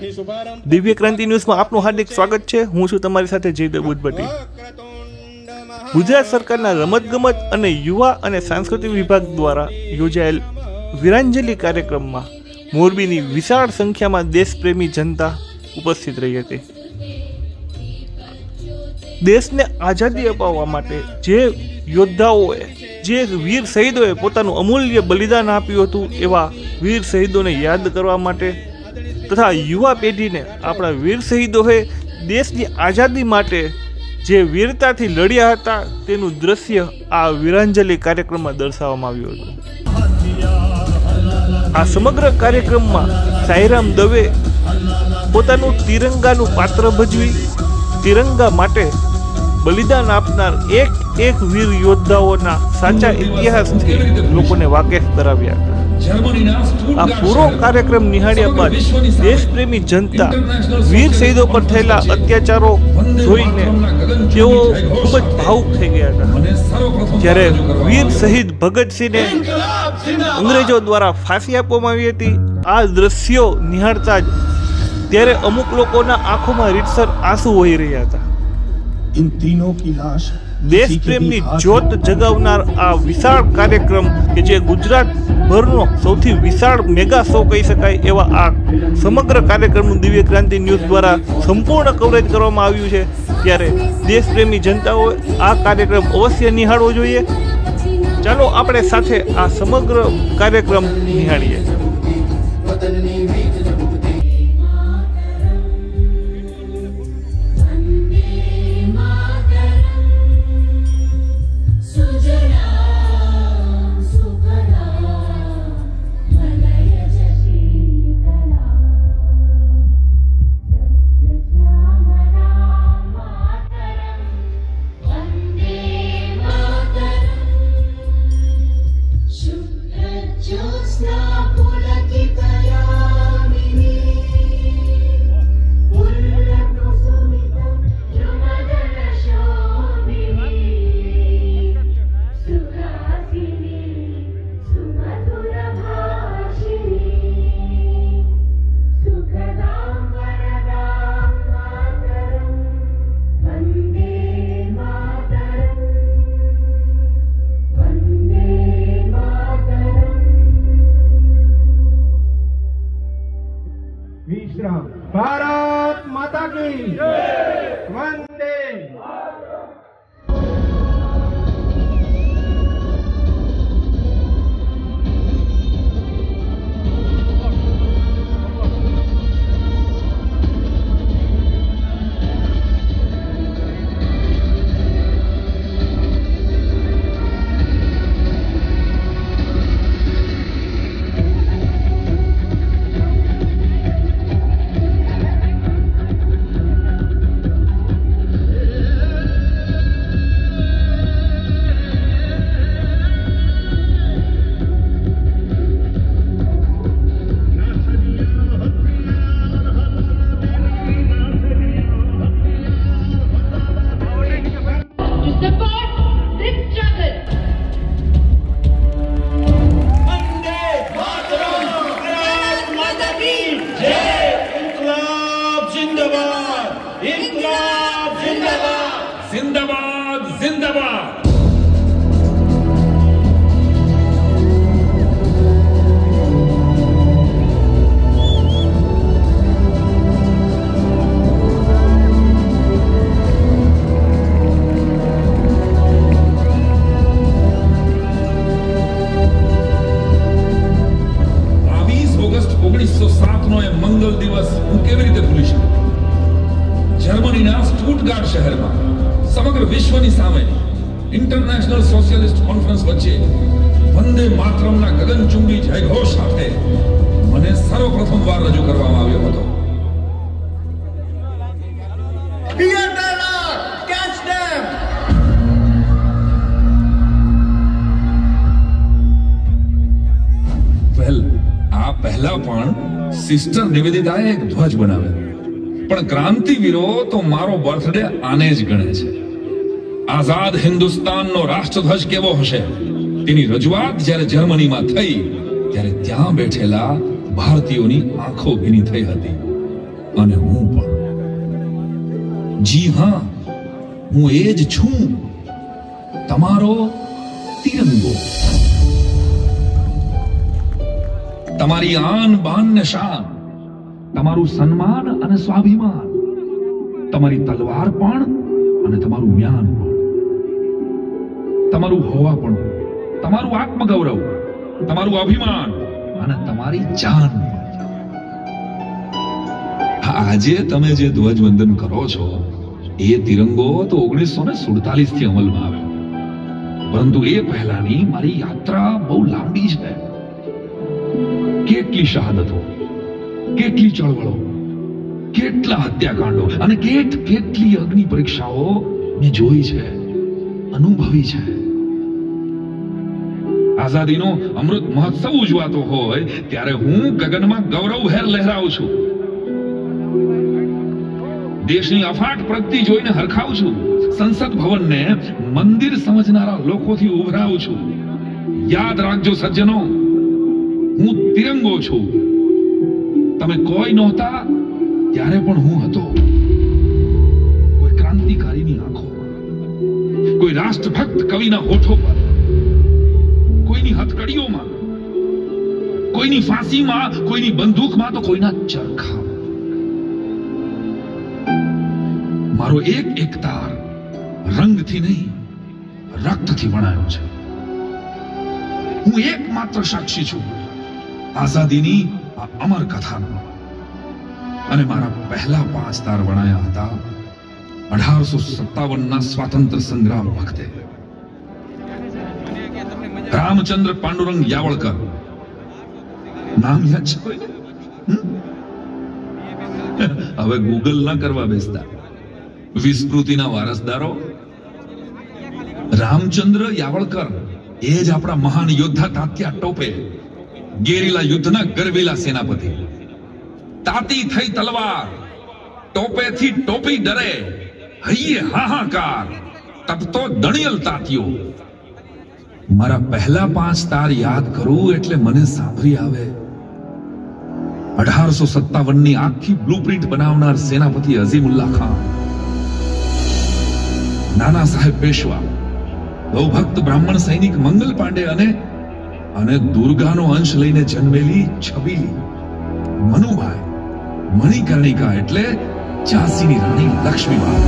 દિવ્ય ક્રાંતિ ન્યૂઝમાં આપનું હાર્દિક સ્વાગત છે। હું છું તમારી સાથે જયદેવ બુદ્ધભટ્ટી। ગુજરાત સરકારના રમતગમત અને યુવા અને સાંસ્કૃતિક વિભાગ દ્વારા યોજાયેલ વીરાંજલિ કાર્યક્રમમાં મોરબીની વિશાળ સંખ્યામાં દેશપ્રેમી જનતા ઉપસ્થિત રહી હતી। દેશને આઝાદી અપાવવા માટે જે યોદ્ધાઓએ, જે વીર શહીદોએ પોતાનું અમૂલ્ય બલિદાન આપ્યું હતું, એવા વીર શહીદોને યાદ કરવા માટે તથા યુવા પેઢીને આપણા વીર શહીદોએ દેશની આઝાદી માટે જે વીરતાથી લડ્યા હતા તેનું દ્રશ્ય આ વીરાંજલિ કાર્યક્રમમાં દર્શાવવામાં આવ્યું હતું। આ સમગ્ર કાર્યક્રમમાં સાંઈરામ દવે પોતાનું તિરંગાનું પાત્ર ભજવી તિરંગા માટે બલિદાન આપનાર એક વીર યોદ્ધાઓના સાચા ઇતિહાસથી લોકોને વાકેફ કરાવ્યા હતા। આ પૂરો કાર્યક્રમ નિહાળ્યા બાદ દેશપ્રેમી જનતા વીર શહીદો પર થયેલા અત્યાચારો જોઈને તેઓ ખૂબ જ ભાવુક થઈ ગયા હતા। જ્યારે વીર શહીદ ભગતસિંહને અંગ્રેજો દ્વારા ફાંસી આપવામાં આવી હતી, આ દ્રશ્યો નિહાળતા જ ત્યારે અમુક લોકોના આંખોમાં રીતસર આંસુ વહી રહ્યા હતા। इन तीनों की लाश देश प्रेमनी ज्योत जगावनार आ विशाल कार्यक्रम के जे गुजरात भरनो सौथी विशाल मेगा शो कही शकाय एवा आ समग्र कार्यक्रम दिव्य क्रांति न्यूज द्वारा संपूर्ण कवरेज करवामां आव्युं छे। त्यारे देश प्रेमी जनताओ आ कार्यक्रम अवश्य निहाळવો જોઈએ। ચાલો આપણે સાથે આ સમગ્ર કાર્યક્રમ નિહાળીએ। भारत माता की वंदे। जिंदाबाद जिंदाबाद। ऑगस्ट 1907 નો એ મંગલ દિવસ હું કેવી રીતે ભૂલી શકું? જર્મનીના સ્ટુટગાર્ટ શહેરમાં સમગ્ર વિશ્વની સામે ઇન્ટરનેશનલ સોશિયલિસ્ટ કોન્ફરન્સ વચ્ચે વંદે માતરમના ગગનચુંબી જયઘોષ સાથે મને સર્વપ્રથમ વાર રજૂ કરવામાં આવ્યો હતો। વેલ, આ પહેલા પણ સિસ્ટર નિવેદિતાએ એક ધ્વજ બનાવ્યો, પણ ક્રાંતિવીરો તો મારો બર્થડે આને જ ગણે છે। આઝાદ હિન્દુસ્તાનનો રાષ્ટ્રધ્વજ કેવો હશે તેની રજૂઆત જ્યારે જર્મનીમાં થઈ ત્યારે ત્યાં બેઠેલા ભારતીયોની આંખો ભીની થઈ હતી। અને હું પણ. જી હા, હું એ જ છું, તમારો તિરંગો. તમારી આન બાન ને શાન, તમારું સન્માન અને સ્વાભિમાન, તમારી તલવાર પણ અને તમારું જ્ઞાન પણ, તમારું હોવા પણ, તમારું આત્મગૌરવ, તમારું અભિમાન અને તમારી જાન પણ. આજે તમે જે ધ્વજવંદન કરો છો એ તિરંગો તો 1947 થી અમલમાં આવ્યો, પરંતુ એ પહેલાની મારી યાત્રા બહુ લાંબી છે. કેટલી શહાદતો, કેટલી ચળવળો, કેટલા હત્યાકાંડો અને કેટલી અગ્નિ પરીક્ષાઓ મેં જોઈ છે, અનુભવી છે. આઝાદીનો અમૃત મહોત્સવ ઉજવાતો હોય ત્યારે હું ગગનમાં ગૌરવભેર લહેરાવું છું. દેશની અફાટ પ્રગતિ જોઈને હરખાવું છું. સંસદ ભવનને મંદિર સમજનારા લોકોથી ઉભરાવું છું. યાદ રાખજો સજ્જનો, હું તિરંગો છું. તમે કોઈ નહોતા ત્યારે પણ હું હતો. કોઈ ક્રાંતિકારીની આંખોમાં, કોઈ રાષ્ટ્રભક્ત કવિના હોઠો પર, કોઈની હથકડીઓમાં, કોઈની ફાંસીમાં, કોઈની બંદૂકમાં તો કોઈના ચરખામાં. મારો એક તાર રંગથી નહીં, રક્તથી વણાયો છે. હું એકમાત્ર સાક્ષી છું આઝાદીની આ અમર કથાનો. અને મારા પહેલા 5 તાર વણાયા હતા 1857ના સ્વાતંત્ર્ય સંગ્રામ વખતે. રામચંદ્ર પાંડુરંગ યાવળકર નામ યાદ છે કોઈને? હવે ગૂગલ ના કરવા બેસતા. વિસ્મૃતિના વારસદારો રામચંદ્ર યાવળકર એ જ આપણા મહાન યોદ્ધા તાત્યા ટોપે, ગેરીલા યુદ્ધના ગરવેલા સેનાપતિ. તાતી થઈ તલવાર, ટોપેથી ટોપી ડરે, હૈયે હાહાકાર, તપતો દણિયલ તાત્યો. મારા પહેલા 5 તાર યાદ કરું એટલે મને સાંભળી આવે 1857ની આખી બ્લુપ્રિન્ટ બનાવનાર સેનાપતિ અઝીમુલ્લા ખાન, નાના સાહેબ પેશવા, ભક્ત બ્રાહ્મણ સૈનિક મંગલ પાંડે અને દુર્ગાનો અંશ લઈને જન્મેલી છબીલી મનુભાઈ, મણિકર્ણિકા એટલે ઝાંસીની રાણી લક્ષ્મીબાઈ.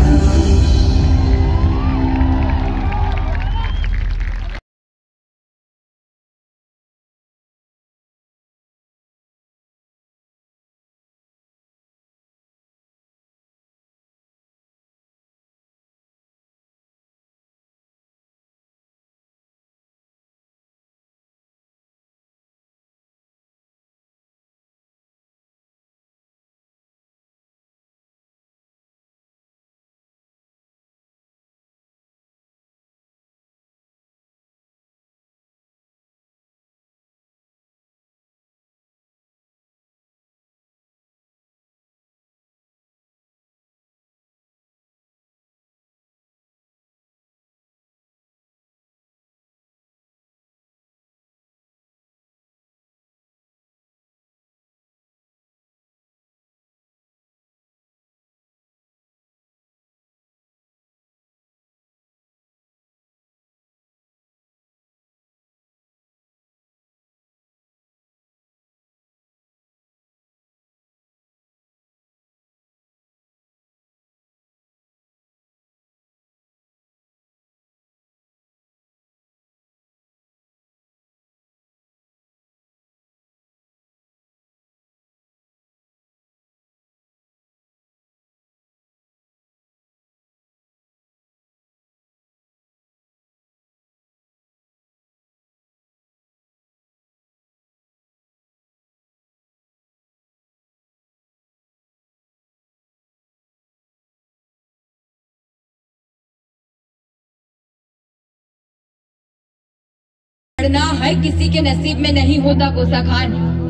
लड़ना हर किसी के नसीब में नहीं होता कोसा खान।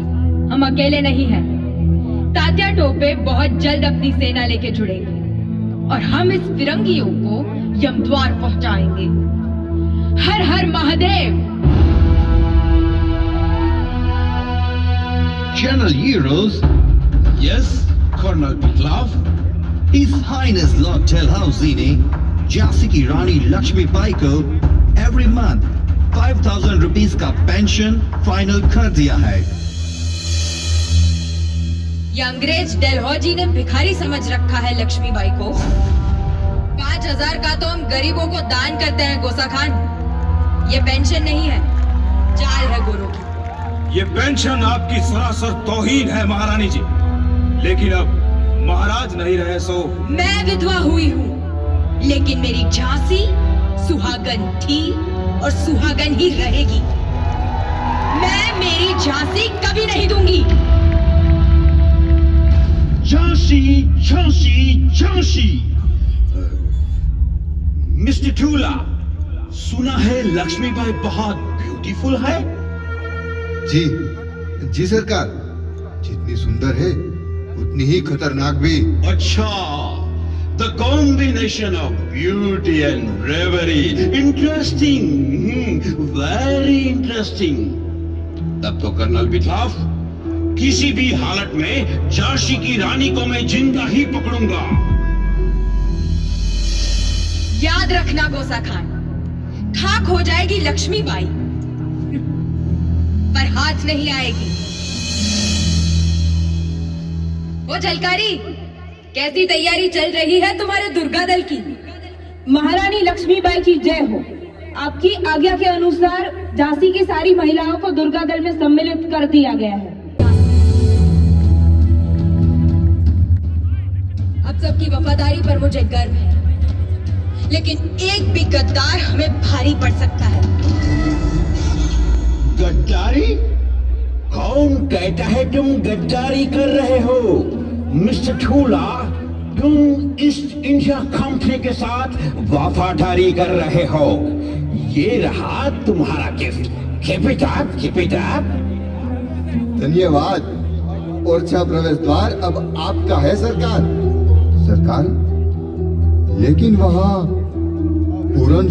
हम अकेले नहीं हैं। तात्या टोपे बहुत जल्द अपनी सेना लेके जुड़ेंगे और हम इस फिरंगियों को यमद्वार पहुंचाएंगे। हर हर Mahadev. Channel Heroes. Yes, Colonel Bitlov, His Highness Lord Dalhousie ने झांसी की रानी लक्ष्मीबाई को every month 5,000 रुपीस का पेंशन फाइनल कर दिया है। ये अंग्रेज डलहौजी ने भिखारी समझ रखा है लक्ष्मीबाई को। 5,000 का तो हम गरीबों को दान करते हैं गोसा खान। ये पेंशन नहीं है, चाल है गोरों की। ये पेंशन आपकी सरासर तौहीन है महारानी जी, लेकिन अब महाराज नहीं रहे सो मैं विधवा हुई हूँ, लेकिन मेरी झांसी सुहागन थी और सुहागन ही रहेगी। मैं मेरी झांसी कभी नहीं दूंगी। झांसी, झांसी, झांसी। मिस्टर ठूला, सुना है लक्ष्मीबाई बहुत ब्यूटीफुल है। जी जी सरकार, जितनी सुंदर है उतनी ही खतरनाक भी। अच्छा, the combination of beauty and bravery, interesting, very interesting। तब तो कर्नल बिटलॉफ, किसी भी हालत में झांसी की रानी को मैं जिंदा ही पकड़ूंगा। याद रखना गोसा खान, खाक हो जाएगी लक्ष्मीबाई पर हाथ नहीं आएगी। वो झलकारी, कैसी तैयारी चल रही है तुम्हारे दुर्गा दल की? महारानी लक्ष्मीबाई की जय हो। आपकी आज्ञा के अनुसार झांसी की सारी महिलाओं को दुर्गा दल में सम्मिलित कर दिया गया है। अब सबकी वफादारी पर मुझे गर्व है, लेकिन एक भी गद्दार हमें भारी पड़ सकता है। गद्दारी? कौन कहता है तुम गद्दारी कर रहे हो? मिस्टर ठूला, तुम ईस्ट इंडिया कंपनी के साथ वफादारी कर रहे हो। ये रहा तुम्हारा gift. Keep it up, keep it up. धन्यवाद। ओरछा प्रवेश द्वार अब आपका है सरकार। सरकार, लेकिन वहाँ पूरन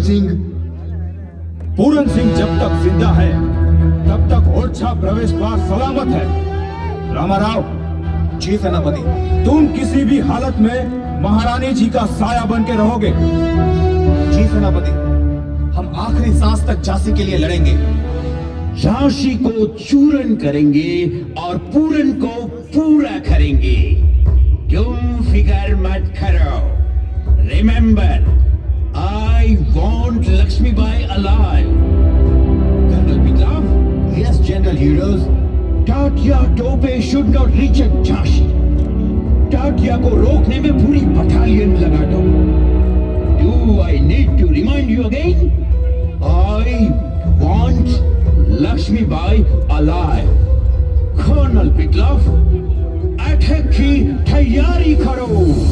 सिंह जब तक जिंदा है तब तक ओरछा प्रवेश द्वार सलामत है। रामाराव। जी सेनापति। तुम किसी भी हालत में महारानी जी का साया बन के रहोगे। जी सेनापति, हम आखिरी सांस तक झांसी के लिए लड़ेंगे। झांसी को चूरन करेंगे और पूरन को पूरा करेंगे। तुम फिकर मत करो। Remember, I want Lakshmibai alive. Colonel Bitlov? Yes, General Heroes. Tatya Tope should not reach at Jhansi. Tatya को रोकने में पूरी बटालियन लगा दो। Do I need to remind you again? I want Lakshmibai alive. Colonel Bitlov, attack की तैयारी करो।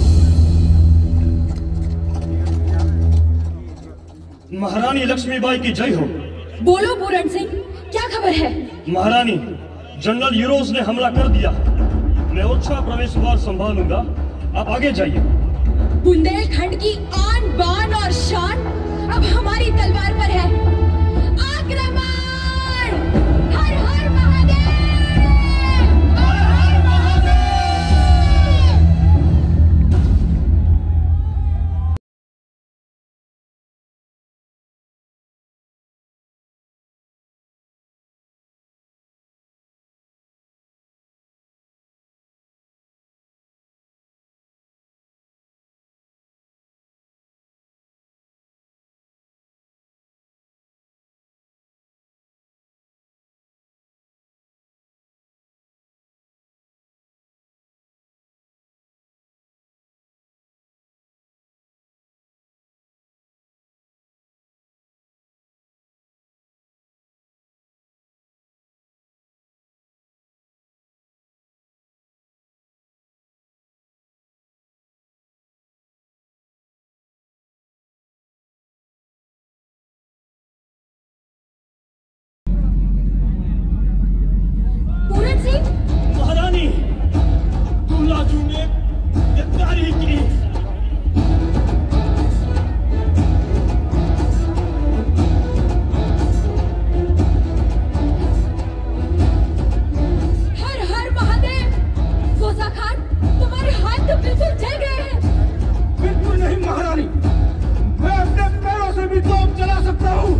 महारानी लक्ष्मीबाई की जय हो। बोलो पूरन सिंह, क्या खबर है? महारानी, जनरल यूरोस ने हमला कर दिया। मैं ओरछा प्रवेश द्वार संभालूंगा, आप आगे जाइए। बुंदेलखंड की आन बान और शान अब हमारी तलवार पर है। आक्रमण! हर हर महादेव! हर हर महादेव! महारानी, दुल्लाजू ने गिरफ्तारी की। हर हर महादेव! गोसा खान, तुम्हारे तो बिल्कुल जल गए हैं। बिल्कुल नहीं महारानी, मैं अपने पैरों से भी तोप चला सकता हूँ।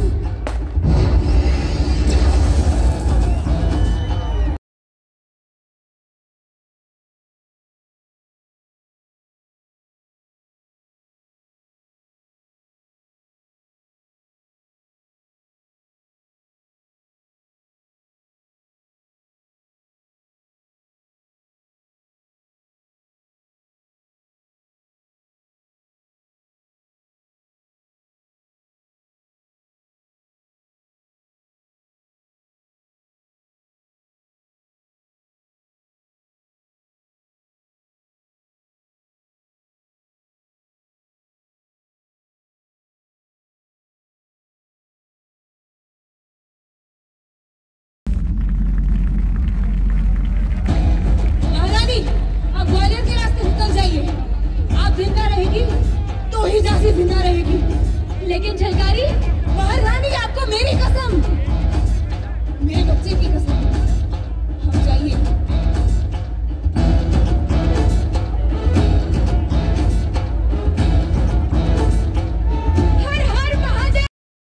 जिंदा रहेगी, लेकिन झलकारी महारानी, आपको मेरी कसम, मेरे बच्चे की कसम, हम जाइए। हर हर महादेव।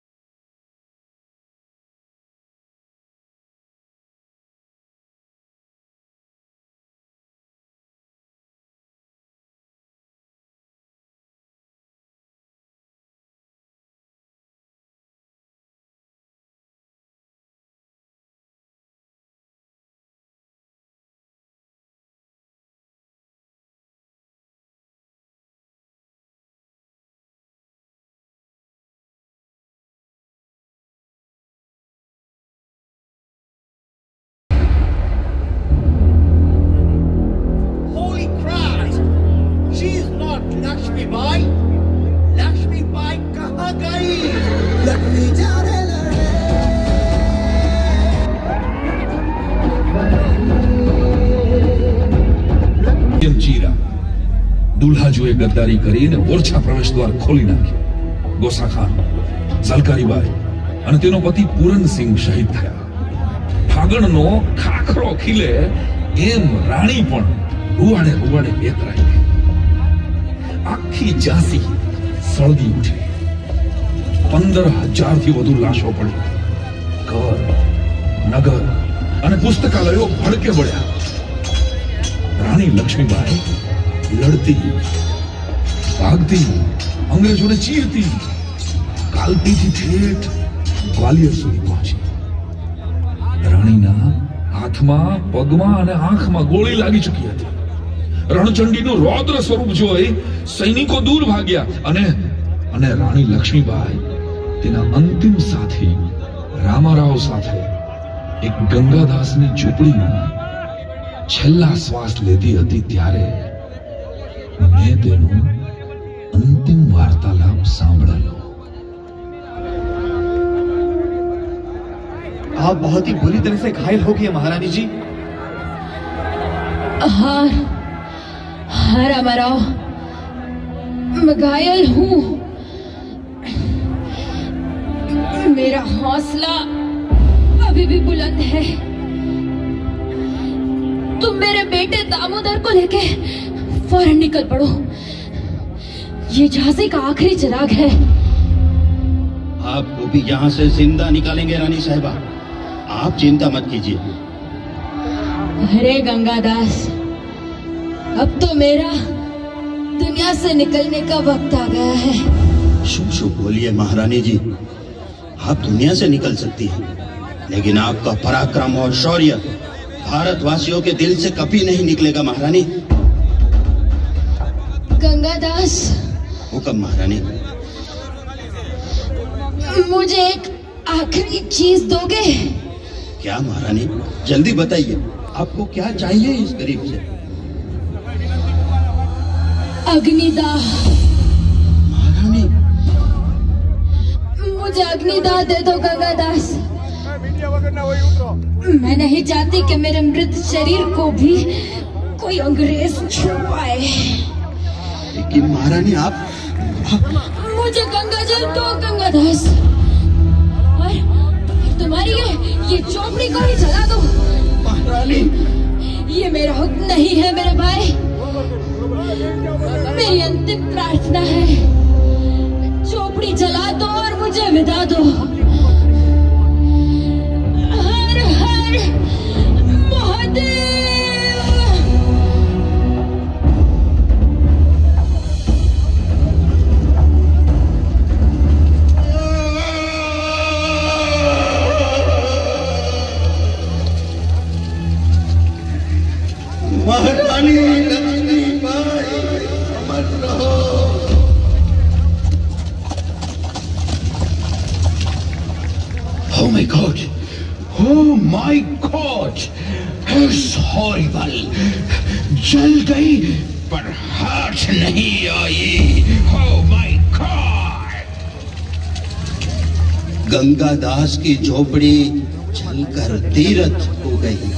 लक्ष्मीबाई, लक्ष्मीबाई कहाँ गई? लक्ष्मी जाने ચીરા દુલ્હા જુએ ગદ્દારી કરીને ઓરછા પ્રવેશ દ્વાર ખોલી નાખ્યો. ગોસા ખાન, ઝલકારીબાઈ અને તેનો પતિ પૂરનસિંહ શહીદ થયા. ફાગણનો ખાખરો ખીલે એમ રાણી પણ રૂવાડે રૂવાડે બેતરાઈ ગઈ. આખી ઝાંસી સળગી ઉઠી. 15,000 થી વધુ લાશો પડી. ઘર, નગર અને પુસ્તકાલયો ભડકે પડ્યા. રાણી લક્ષ્મીબાઈ લડતી, ભાગતી, અંગ્રેજોને ચીરતી, કાલપીથી ઠેઠ ગ્વાલિયર સુધી પહોંચી. રાણીના હાથમાં, પગમાં અને આંખમાં ગોળી લાગી ચૂકી હતી. રણચંડીનું રૌદ્ર સ્વરૂપ જોઈ સૈનિકો દૂર ભાગ્યા અને રાણી લક્ષ્મીબાઈ તેના અંતિમ સાથી રામારાવ સાથે એક ગંગાદાસની ઝૂંપડીમાં છેલ્લા શ્વાસ લેતી હતી ત્યારે મેં તેનો અંતિમ વાર્તાલાપ સાંભળેલો. आप बहुत ही बुरी तरह से घायल हो गए महारानी जी। हाँ हाँ रामाराव, मैं घायल हूँ। मेरा हौसला अभी भी बुलंद है। तुम मेरे बेटे दामोदर को लेके फौरन निकल पड़ो। ये झांसी का आखिरी चिराग है। आपको भी यहाँ से जिंदा निकालेंगे रानी साहिबा, आप चिंता मत कीजिए। अरे गंगादास, अब तो मेरा दुनिया से निकलने का वक्त आ गया है। शुभ शुभ बोलिए महारानी जी, आप दुनिया से निकल सकती हैं, लेकिन आपका पराक्रम और शौर्य भारतवासियों के दिल से कभी नहीं निकलेगा महारानी। गंगादास, हुक्म महारानी। मुझे एक आखिरी चीज दोगे? क्या महारानी, जल्दी बताइए, आपको क्या चाहिए इस गरीब से? अग्निदाह। महारानी, मुझे अग्निदाह दे दो गंगादास। मैं नहीं चाहती कि मेरे मृत शरीर को भी कोई अंग्रेज छू पाए। लेकिन महारानी आप मुझे गंगा जल दो गंगादास, और तुम्हारी ये चौपड़ी को ही जला दो। महारानी, ये मेरा हुक्म नहीं है मेरे भाई। मेरी अंतिम प्रार्थना है, चोपड़ी जला दो और मुझे विदा दो। हर हर महादेव। महारानी लक्ष्मीबाई अमर रहो। Oh my God! Oh my God! It's horrible! जल गई पर हाथ नहीं आई। Oh my God! गंगादास की झोपड़ी जलकर तीरथ हो गई।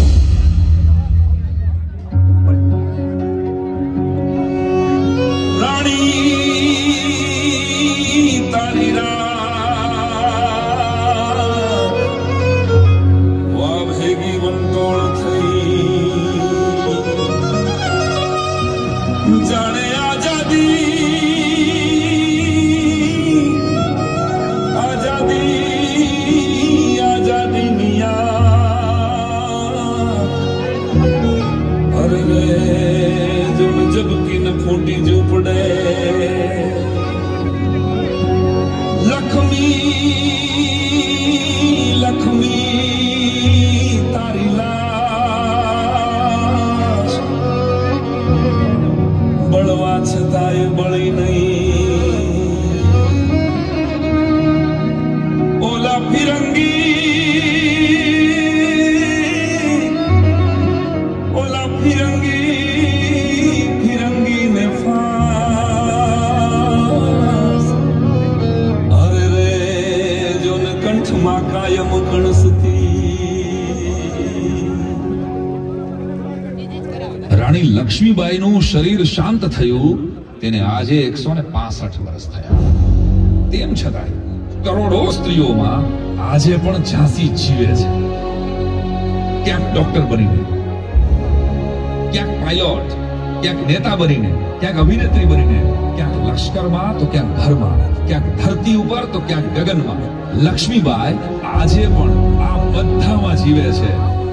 રાણી લક્ષ્મીબાઈનું શરીર શાંત થયું તેને આજે 165 વર્ષ થયા। તેમ છતાંય કરોડો સ્ત્રીઓમાં આજે પણ ઝાંસી જીવે છે, ક્યાંક ડોક્ટર બનીને, ક્યાંક પાયલોટ, ક્યાંક નેતા બનીને, ક્યાંક અભિનેત્રી બનીને, ક્યાંક લશ્કરમાં તો ક્યાંક ઘરમાં, ક્યાંક ધરતી ઉપર તો ક્યાંક ગગનમાં। લક્ષ્મીબાઈ આજે પણ આ બધામાં જીવે છે।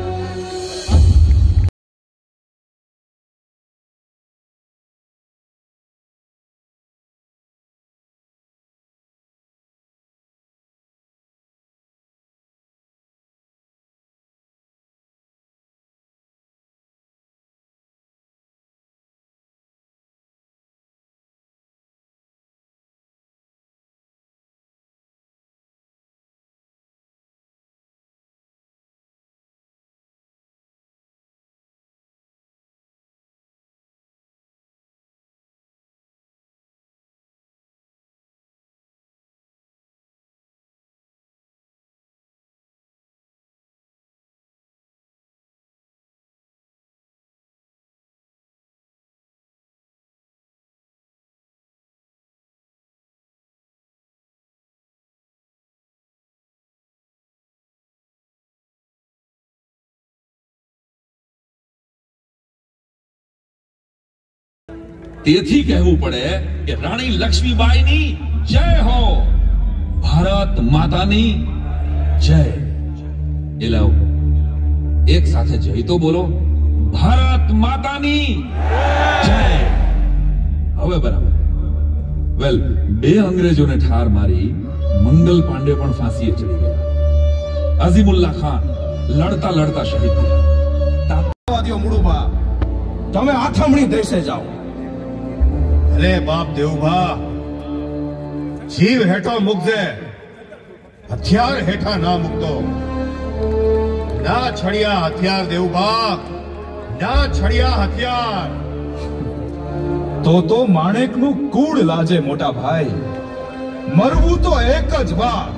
તેથી કહેવું પડે કે રાણી લક્ષ્મીબાઈની જય હો, ભારત માતાની જય। એ લાવો એક સાથે જય તો બોલો, ભારત માતાની જય। હવે બરાબર। વેલ, બે અંગ્રેજોને ઠાર મારી મંગલ પાંડે પણ ફાંસીએ ચડી ગયા। અઝીમુલ્લા ખાન લડતા લડતા શહીદ થયા। મુડુભા, તમે આથમણી દેશે જાઓ। અરે બાપ દેવભા, જીવ હેઠો મૂકજે, હથિયાર હેઠા ના મૂકતો। ના છડિયા હથિયાર દેવભા, ના છડિયા હથિયાર। તો માણેકનું કૂડ લાજે મોટા ભાઈ, મરવું તો એક જ વાર।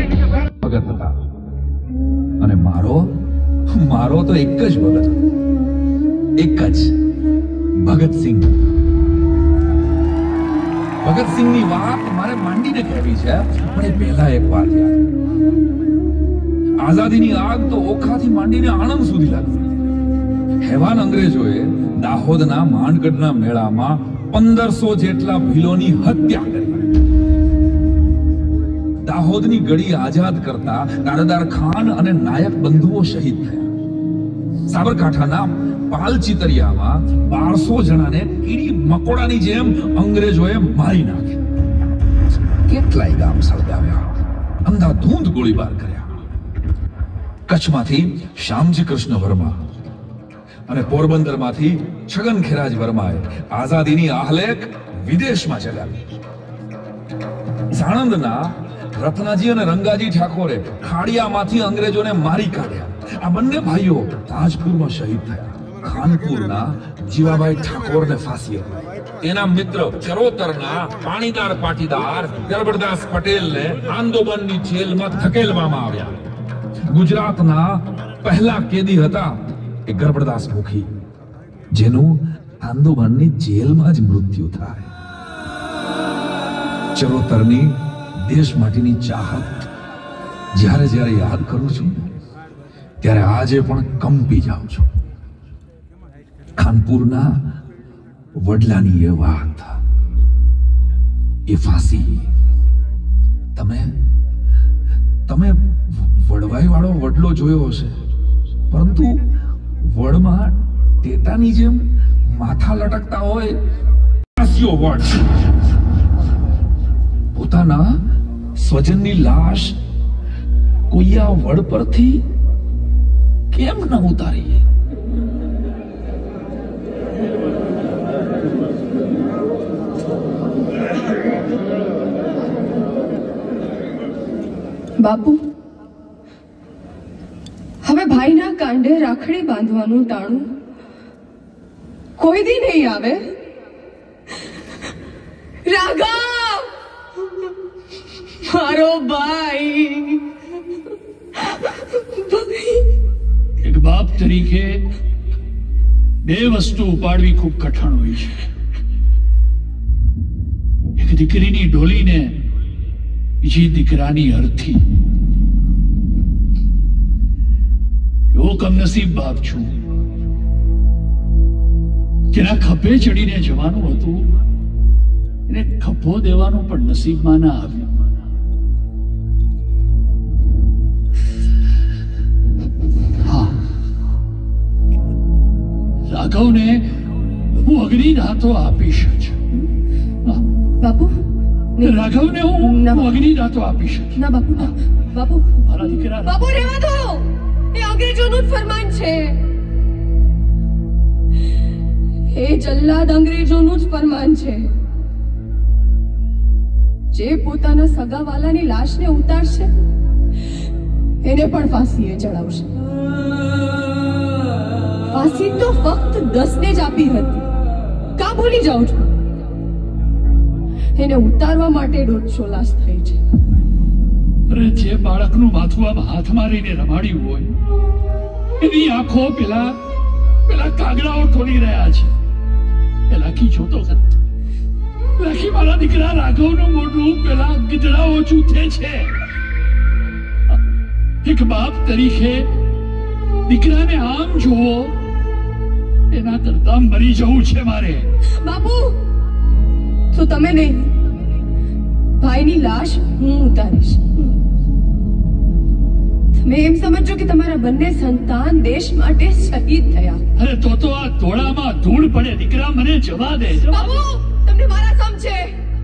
ભગત હતા અને મારો તો એક જ ભગત હતો, એક જ ભગતસિંહ. ભગતસિંહની વાત મારે માંડીને કહેવી છે, પણ એ પહેલા એક વાત યાદ. આઝાદીની આગ તો ઓખાથી માંડીને આણંદ સુધી લાગી. હેવાન અંગ્રેજોએ દાહોદના માંડગઢના મેળામાં 1500 જેટલા ભીલોની હત્યા કરી. દાહોદની ગડી આઝાદ કરતા નારદાર ખાન અને નાયક બંધુઓ શહીદ થયા. સાબરકાંઠાના પાલચીતરિયામાં 1200 જણાને કીડી મકોડાની જેમ અંગ્રેજોએ મારી નાખ્યા. કેટલાય ગામ સળગાવ્યા, અંધાધૂંધ ગોળીબાર કર્યા. કચ્છમાંથી શ્યામજી કૃષ્ણ વર્મા અને પોરબંદરમાંથી છગન ખેરાજ વર્માએ આઝાદીની આહલેખ વિદેશમાં ચલાવી. સાણંદના રત્નાજી અને રંગાજી ઠાકોરે ખાડિયામાંથી અંગ્રેજોને મારી કાઢ્યા. આ બંને ભાઈઓ તાજપુરમાં શહીદ થયા. ખાનપુરના જીવાભાઈ ઠાકોરને ફાંસી અપાઈ. તેના મિત્ર ચરોતરના પાણીદાર પાટીદાર ગરબડદાસ પટેલને આંદોલનની જેલમાં ધકેલવામાં આવ્યા. ગુજરાતના પહેલા કેદી હતા એ ગરબડદાસ મુખી, જેનું આંદોલનની જેલમાં જ મૃત્યુ થાય. ચરોતરની દેશ માટેની ચાહત જ્યારે જ્યારે યાદ કરું છું ત્યારે આજે પણ કંપી જાઉં છું. ખાનપુરના વડલાની એ વાત, એ ફાંસી. તમે વડવાઈ વાળો વડલો જોયો હશે, પરંતુ વડમાં ટેટાની જેમ માથા લટકતા હોય ફાંસીઓ વડ. પોતાના સ્વજનની લાશ કોઈ આ વડ પરથી કેમ ન ઉતારીએ? બાપુ, હવે ભાઈના કાંડે રાખડી બાંધવાનું ટાણું કોઈ દી નહીં આવે. રાઘવ, મારો ભાઈ. એક બાપ તરીકે બે વસ્તુ ઉપાડવી ખૂબ કઠણ હોય છે. એક દીકરીની ડોલીને, બીજી દીકરાની અર્થી. એવો કમનસીબ બાપ છું જેના ખભે ચડીને જવાનું હતું, એને ખભો દેવાનું પણ નસીબમાં ના આવ્યું. રાઘવને હું અગ્નિ દાતો આપીશ જ. બાપુ, રાઘવને હું અગ્નિ દાતો આપીશ. ના બાપુ, ના બાપુ, મારા દીકરા. બાપુ રહેવા દો, એ અંગ્રેજોનું જ ફરમાન છે. એ જલ્લાદ અંગ્રેજોનું જ ફરમાન છે. જે પોતાના સગાવાલાની લાશને ઉતારશે એને પણ ફાંસીએ ચડાવશે. ફાંસી તો ફક્ત 10 ને જ આપી હતી. કા ભૂલી જાઉં છું? એને ઉતારવા માટે 150 લાશ થઈ છે. અરે, જે બાળકનું માથું આમ હાથ મારીને રમાડ્યું હોય એની આંખો પેલા કાગડાઓ ઠોલી રહ્યા છે. એ લાખી જોતો ખત. લાખી, મારા દીકરા રાઘવનું મોઢું પેલા ગીધડાઓ ચૂથે છે. એક બાપ તરીકે દીકરાને આમ જોવો એના કરતા મરી જવું છે મારે. બાપુ, તો તમે નહીં, ભાઈની લાશ હું ઉતારીશ. તમે એમ સમજો કે તમારા બંને સંતાન દેશ માટે શહીદ થયા. અરે, તો આ તોડામાં ધૂળ પડે. દીકરા, મને જવા દે. બાપુ, તમને મારા સમજે.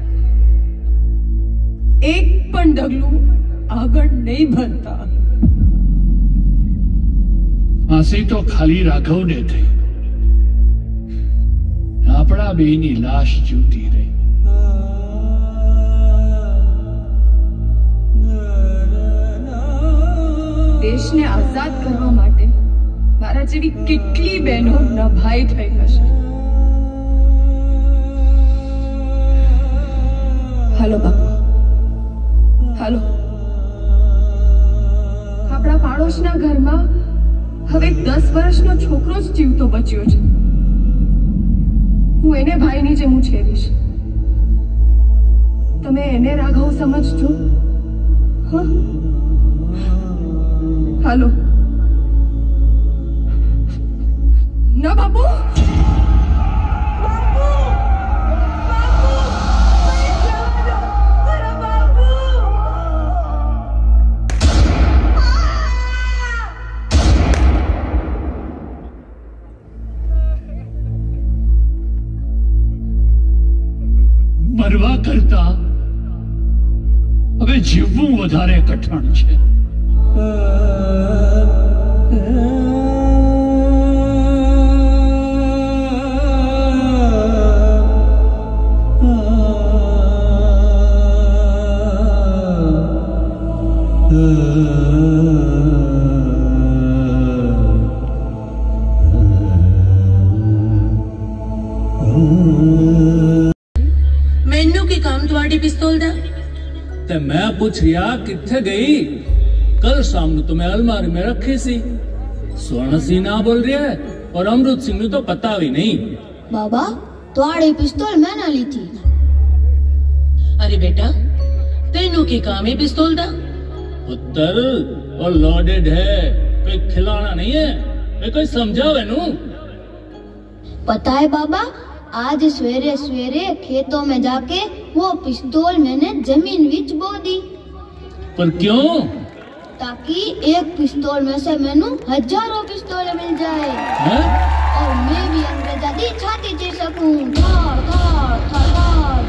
એક પણ ડગલું આગળ નહીં ભરતા. ફાંસી તો ખાલી રાઘવને થઈ, આપણા બેની લાશ જૂતી રહી. દેશને આઝાદ કરવા માટે મારા જેવી કેટલી બહેનો નભાઈ થઈ હશે. હાલો બાપુ, હાલો. પાડોશના ઘરમાં હવે 10 વર્ષનો છોકરો જ જીવતો બચ્યો છે. હું એને ભાઈની જેમ ઉછેરીશ. તમે એને રાઘવ સમજજો. હા, હાલો. ના બાપુ, મરવા કરતા હવે જીવવું વધારે કઠણ છે. मैनू की काम तुम्हारी पिस्तौल दा ते मैं पूछ रिया किथे गई? कल शाम को तुम्हें अलमारी में रखी सी. स्वर्ण सिंह ना बोल रही है और अमृत सिंह ने तो पता भी नहीं. बाबा तुम्हारी पिस्तौल मैंने ली थी. अरे बेटा तेनू की काम है पिस्तौल दा? पुत्र और लोडेड है, कोई खिलौना नहीं है. मैं कोई समझावे नू. पता है बाबा, आज सवेरे सवेरे खेतों में जाके वो पिस्तौल मैंने जमीन विच बो दी. पर क्यों? ताकि एक पिस्तौल में से मैनू हजारों पिस्तौलें मिल जाए. है? और मैं भी अंग्रेजा दी छाती चीर सकूं. थार थार थार.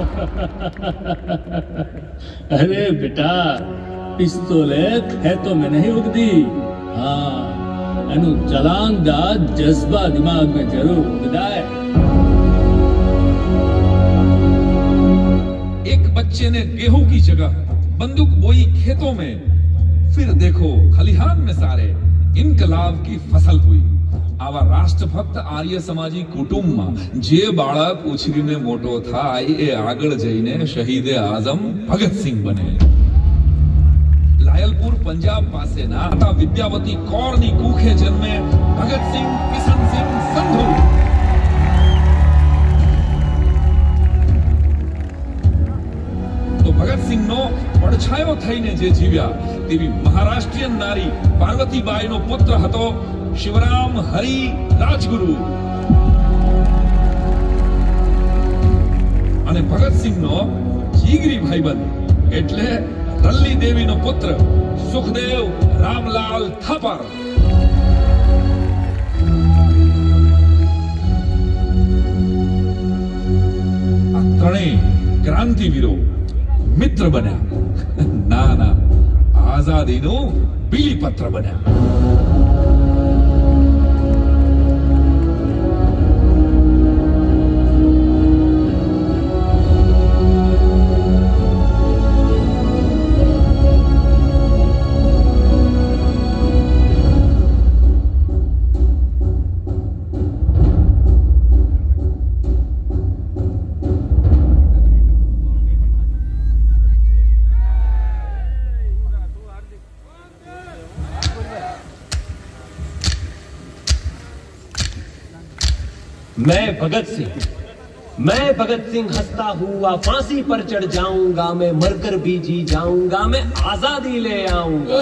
अरे बेटा पिस्तौले खेतों में नहीं उगती. हाँ एनु चलान दा जज्बा दिमाग में जरूर उगदा है. एक बच्चे ने गेहूं की जगह बंदूक बोई खेतों में. फिर देखो खलिहान में सारे इनकलाब की फसल हुई. आवा राष्ट्रभक्त आर्य समाजी कुटुंब में जे बाळक उछरीने मोटो थाय ए आगळ जईने शहीद आजम भगत सिंह बने. लायलपुर पंजाब पासेना माता विद्यावती कौરની કુખે જન્મે ભગત સિંહ કિશન સિંહ સંધુ. તો ભગત સિંહ નો પડછાયો થઈને જે જીવ્યા તેવી મહારાષ્ટ્રીયન નારી પાર્વતીબાઈનો પુત્ર હતો શિવરામ હરિ રાજગુરુ. અને ભગત સિંહનો જીગરી ભાઈબંધ એટલે रल्ली देवी नो पुत्र सुखदेव रामलाल थापर. आ त्रणेय क्रांतिवीरो मित्र बन्या. ना ना आजादी नो बीलीपत्र बन्या. मैं भगत सिंह हंसता हुआ फांसी पर चढ़ जाऊंगा. मैं मरकर भी जी जाऊंगा. मैं आजादी ले आऊंगा.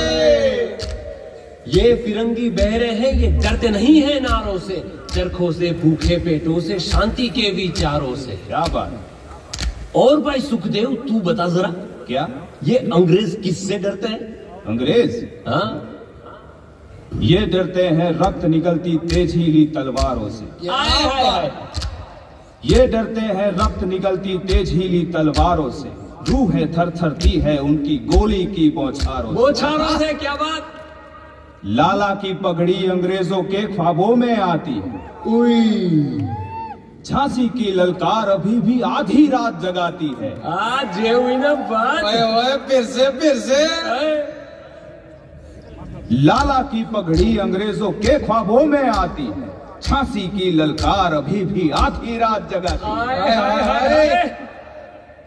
ये फिरंगी बहरे हैं, ये डरते नहीं है नारों से. चरखों से, भूखे पेटों से, शांति के विचारों से. क्या बात. और भाई सुखदेव तू बता जरा. क्या ये अंग्रेज किससे डरते हैं? अंग्रेज? हाँ ये डरते हैं रक्त निकलती तेजीली तलवारों से. ये डरते हैं रक्त निकलती तेजीली तलवारों से. रूहें थरथरती है उनकी गोली की बौछारों से. बौछारों से क्या बात? लाला की पगड़ी अंग्रेजों के ख्वाबों में आती है. झांसी की ललकार अभी भी आधी रात जगाती है. आज ये हुई ना बात. फिर से लाला की पगड़ी अंग्रेजों के ख्वाबों में आती है. झांसी की ललकार अभी भी आधी रात जगाती है.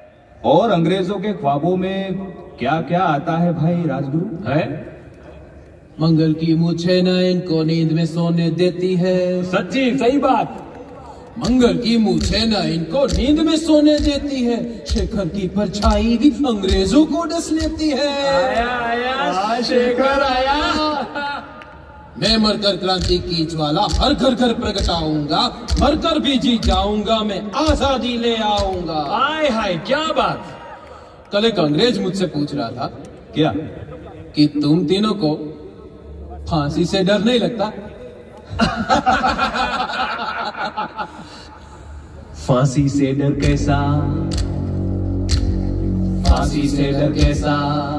और अंग्रेजों के ख्वाबों में क्या क्या आता है भाई राजगुरु? है मंगल की मूछें न इनको नींद में सोने देती है। सच्ची सही बात। मंगल की मूछें न इनको नींद में सोने देती है। शेखर की परछाई भी अंग्रेजों को डस लेती है। आया शेखर आया। मैं मरकर क्रांति की ज्वाला हर घर घर प्रगटाऊंगा, मरकर भी जी जाऊंगा, मैं आजादी ले आऊंगा। आय हाय क्या बात। कल एक अंग्रेज मुझसे पूछ रहा था क्या कि तुम तीनों को फांसी से डर नहीं लगता? फांसी से डर कैसा, फांसी से डर कैसा,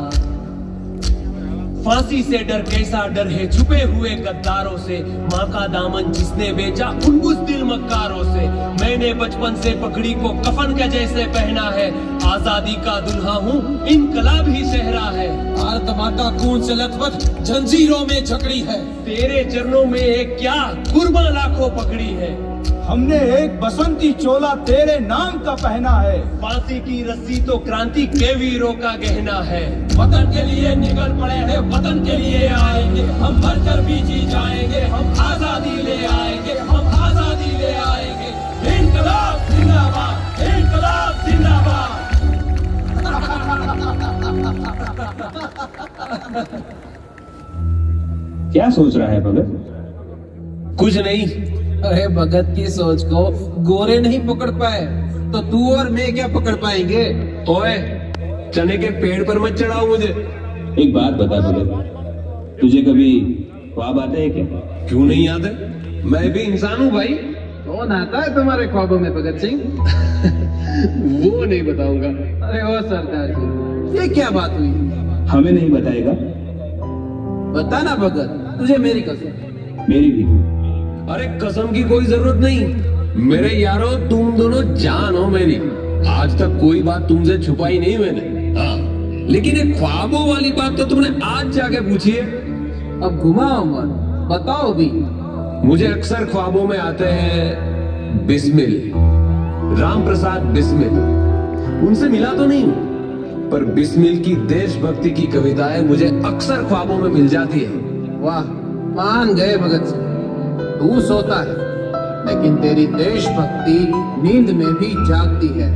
फांसी से डर कैसा, डर है छुपे हुए गद्दारों से। माँ का दामन जिसने बेचा उन बुज़दिल मक्कारों से। मैंने बचपन से पगड़ी को कफन के जैसे पहना है। आजादी का दुल्हा हूँ, इनकलाब ही सेहरा है। भारत माता खून से लथपथ जंजीरों में जकड़ी है। तेरे चरणों में एक क्या कुर्बान लाखों पकड़ी है। हमने एक बसंती चोला तेरे नाम का पहना है। फांसी की रस्सी तो क्रांति के वीरों का गहना है। वतन के लिए निकल पड़े हैं, वतन के लिए आएंगे, हम मरकर भी जी जाएंगे, हम आजादी ले आएंगे, हम आजादी ले आएंगे। इनकलाब जिंदाबाद, इनकलाब जिंदाबाद। क्या सोच रहा है भगत? कुछ नहीं। अरे भगत की सोच को गोरे नहीं पकड़ पाए तो तू और मैं क्या पकड़ पाएंगे? ओए चने के पेड़ पर मत चढ़ाओ मुझे। एक बात बता भगत, तुझे कभी ख्वाब आते हैं क्या? क्यों नहीं आते? मैं भी इंसान हूँ भाई। कौन आता है तुम्हारे ख्वाबों में भगत सिंह? वो नहीं बताऊंगा। अरे ओ सरदार जी, ये क्या बात हुई? हमें नहीं बताएगा? बताना भगत, तुझे मेरी कसम। मेरी भी। अरे कसम की कोई जरूरत नहीं मेरे यारों, तुम दोनों जान हो मेरी। आज तक कोई बात तुमसे छुपाई नहीं मैंने। हाँ, लेकिन एक ख्वाबों वाली बात तो तुमने आज जाके पूछी है। अब घुमाओ मत, बताओ भी। मुझे अक्सर ख्वाबों में आते हैं बिस्मिल, राम प्रसाद बिस्मिल। उनसे मिला तो नहीं हूं, पर बिस्मिल की देशभक्ति की कविताएं मुझे अक्सर ख्वाबों में मिल जाती है। वाह, मान गए भगत सिंह। तू सोता है लेकिन तेरी देशभक्ति नींद में भी जागती है।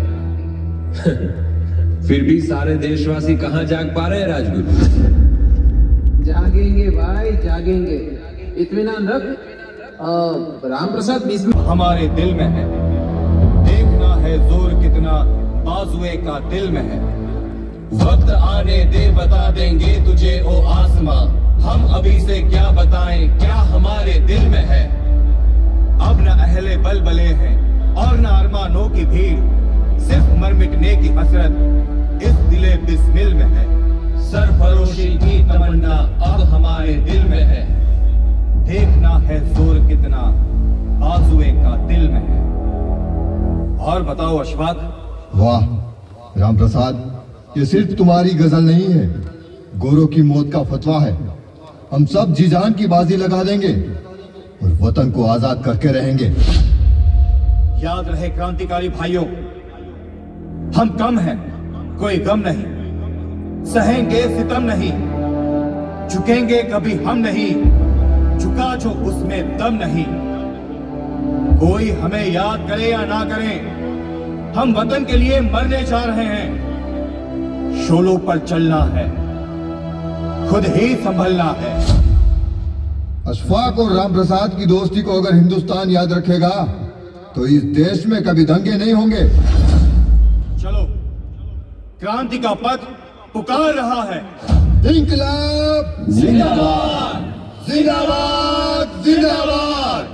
फिर भी सारे देशवासी कहाँ जाग पा रहे हैं राजगुरु? जागेंगे भाई, जागेंगे, इत्मीनान रख। राम प्रसाद बिस्मिल हमारे दिल में है। देखना है जोर कितना बाजुए का दिल में है। वक्त आने दे, बता देंगे तुझे ओ आसमां। हम अभी से क्या बताएं, क्या हमारे दिल में है। अब न अहले बलबले हैं और न अरमानों की भीड़, सिर्फ मर मिटने की हसरत इस दिले बिस्मिल में है। सरफरोशी की तमन्ना अब हमारे दिल में है। देखना है जोर कितना बाजुए का दिल में है। और बताओ अशफाक। वाह राम प्रसाद, ये सिर्फ तुम्हारी गजल नहीं है, गोरों की मौत का फतवा है। हम सब जी जान की बाजी लगा देंगे और वतन को आजाद करके रहेंगे। याद रहे क्रांतिकारी भाइयों, हम कम हैं, कोई गम नहीं। सहेंगे सितम नहीं, झुकेंगे कभी हम नहीं। झुका जो उसमें दम नहीं। कोई हमें याद करे या ना करे, हम वतन के लिए मरने जा रहे हैं। शोलों पर चलना है, खुद ही संभलना है। अशफाक और राम प्रसाद की दोस्ती को अगर हिंदुस्तान याद रखेगा तो इस देश में कभी दंगे नहीं होंगे। चलो, क्रांति का पथ पुकार रहा है। इंकलाब जिंदाबाद, जिंदाबाद, जिंदाबाद।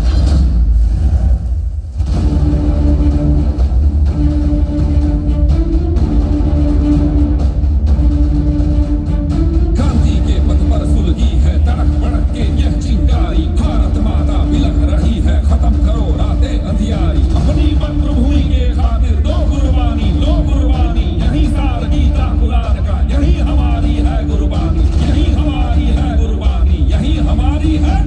अपनी मातृभूमि के खातिर दो कुर्बानी, लो कुर्बानी। यही सादगी का कुरान का, यही हमारी है कुर्बानी, यही हमारी है कुर्बानी, यही हमारी है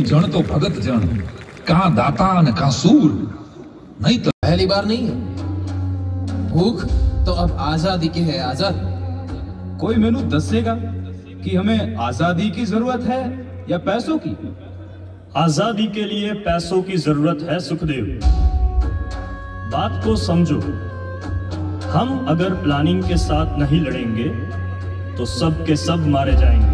जण तो भगत जण, कहां दाता ने कहां सूर। नहीं तो पहली बार नहीं है। भूख तो अब आजादी की है आजाद। कोई मैनू दसेगा कि हमें आजादी की जरूरत है या पैसों की? आजादी के लिए पैसों की जरूरत है सुखदेव। बात को समझो, हम अगर प्लानिंग के साथ नहीं लड़ेंगे तो सब के सब मारे जाएंगे।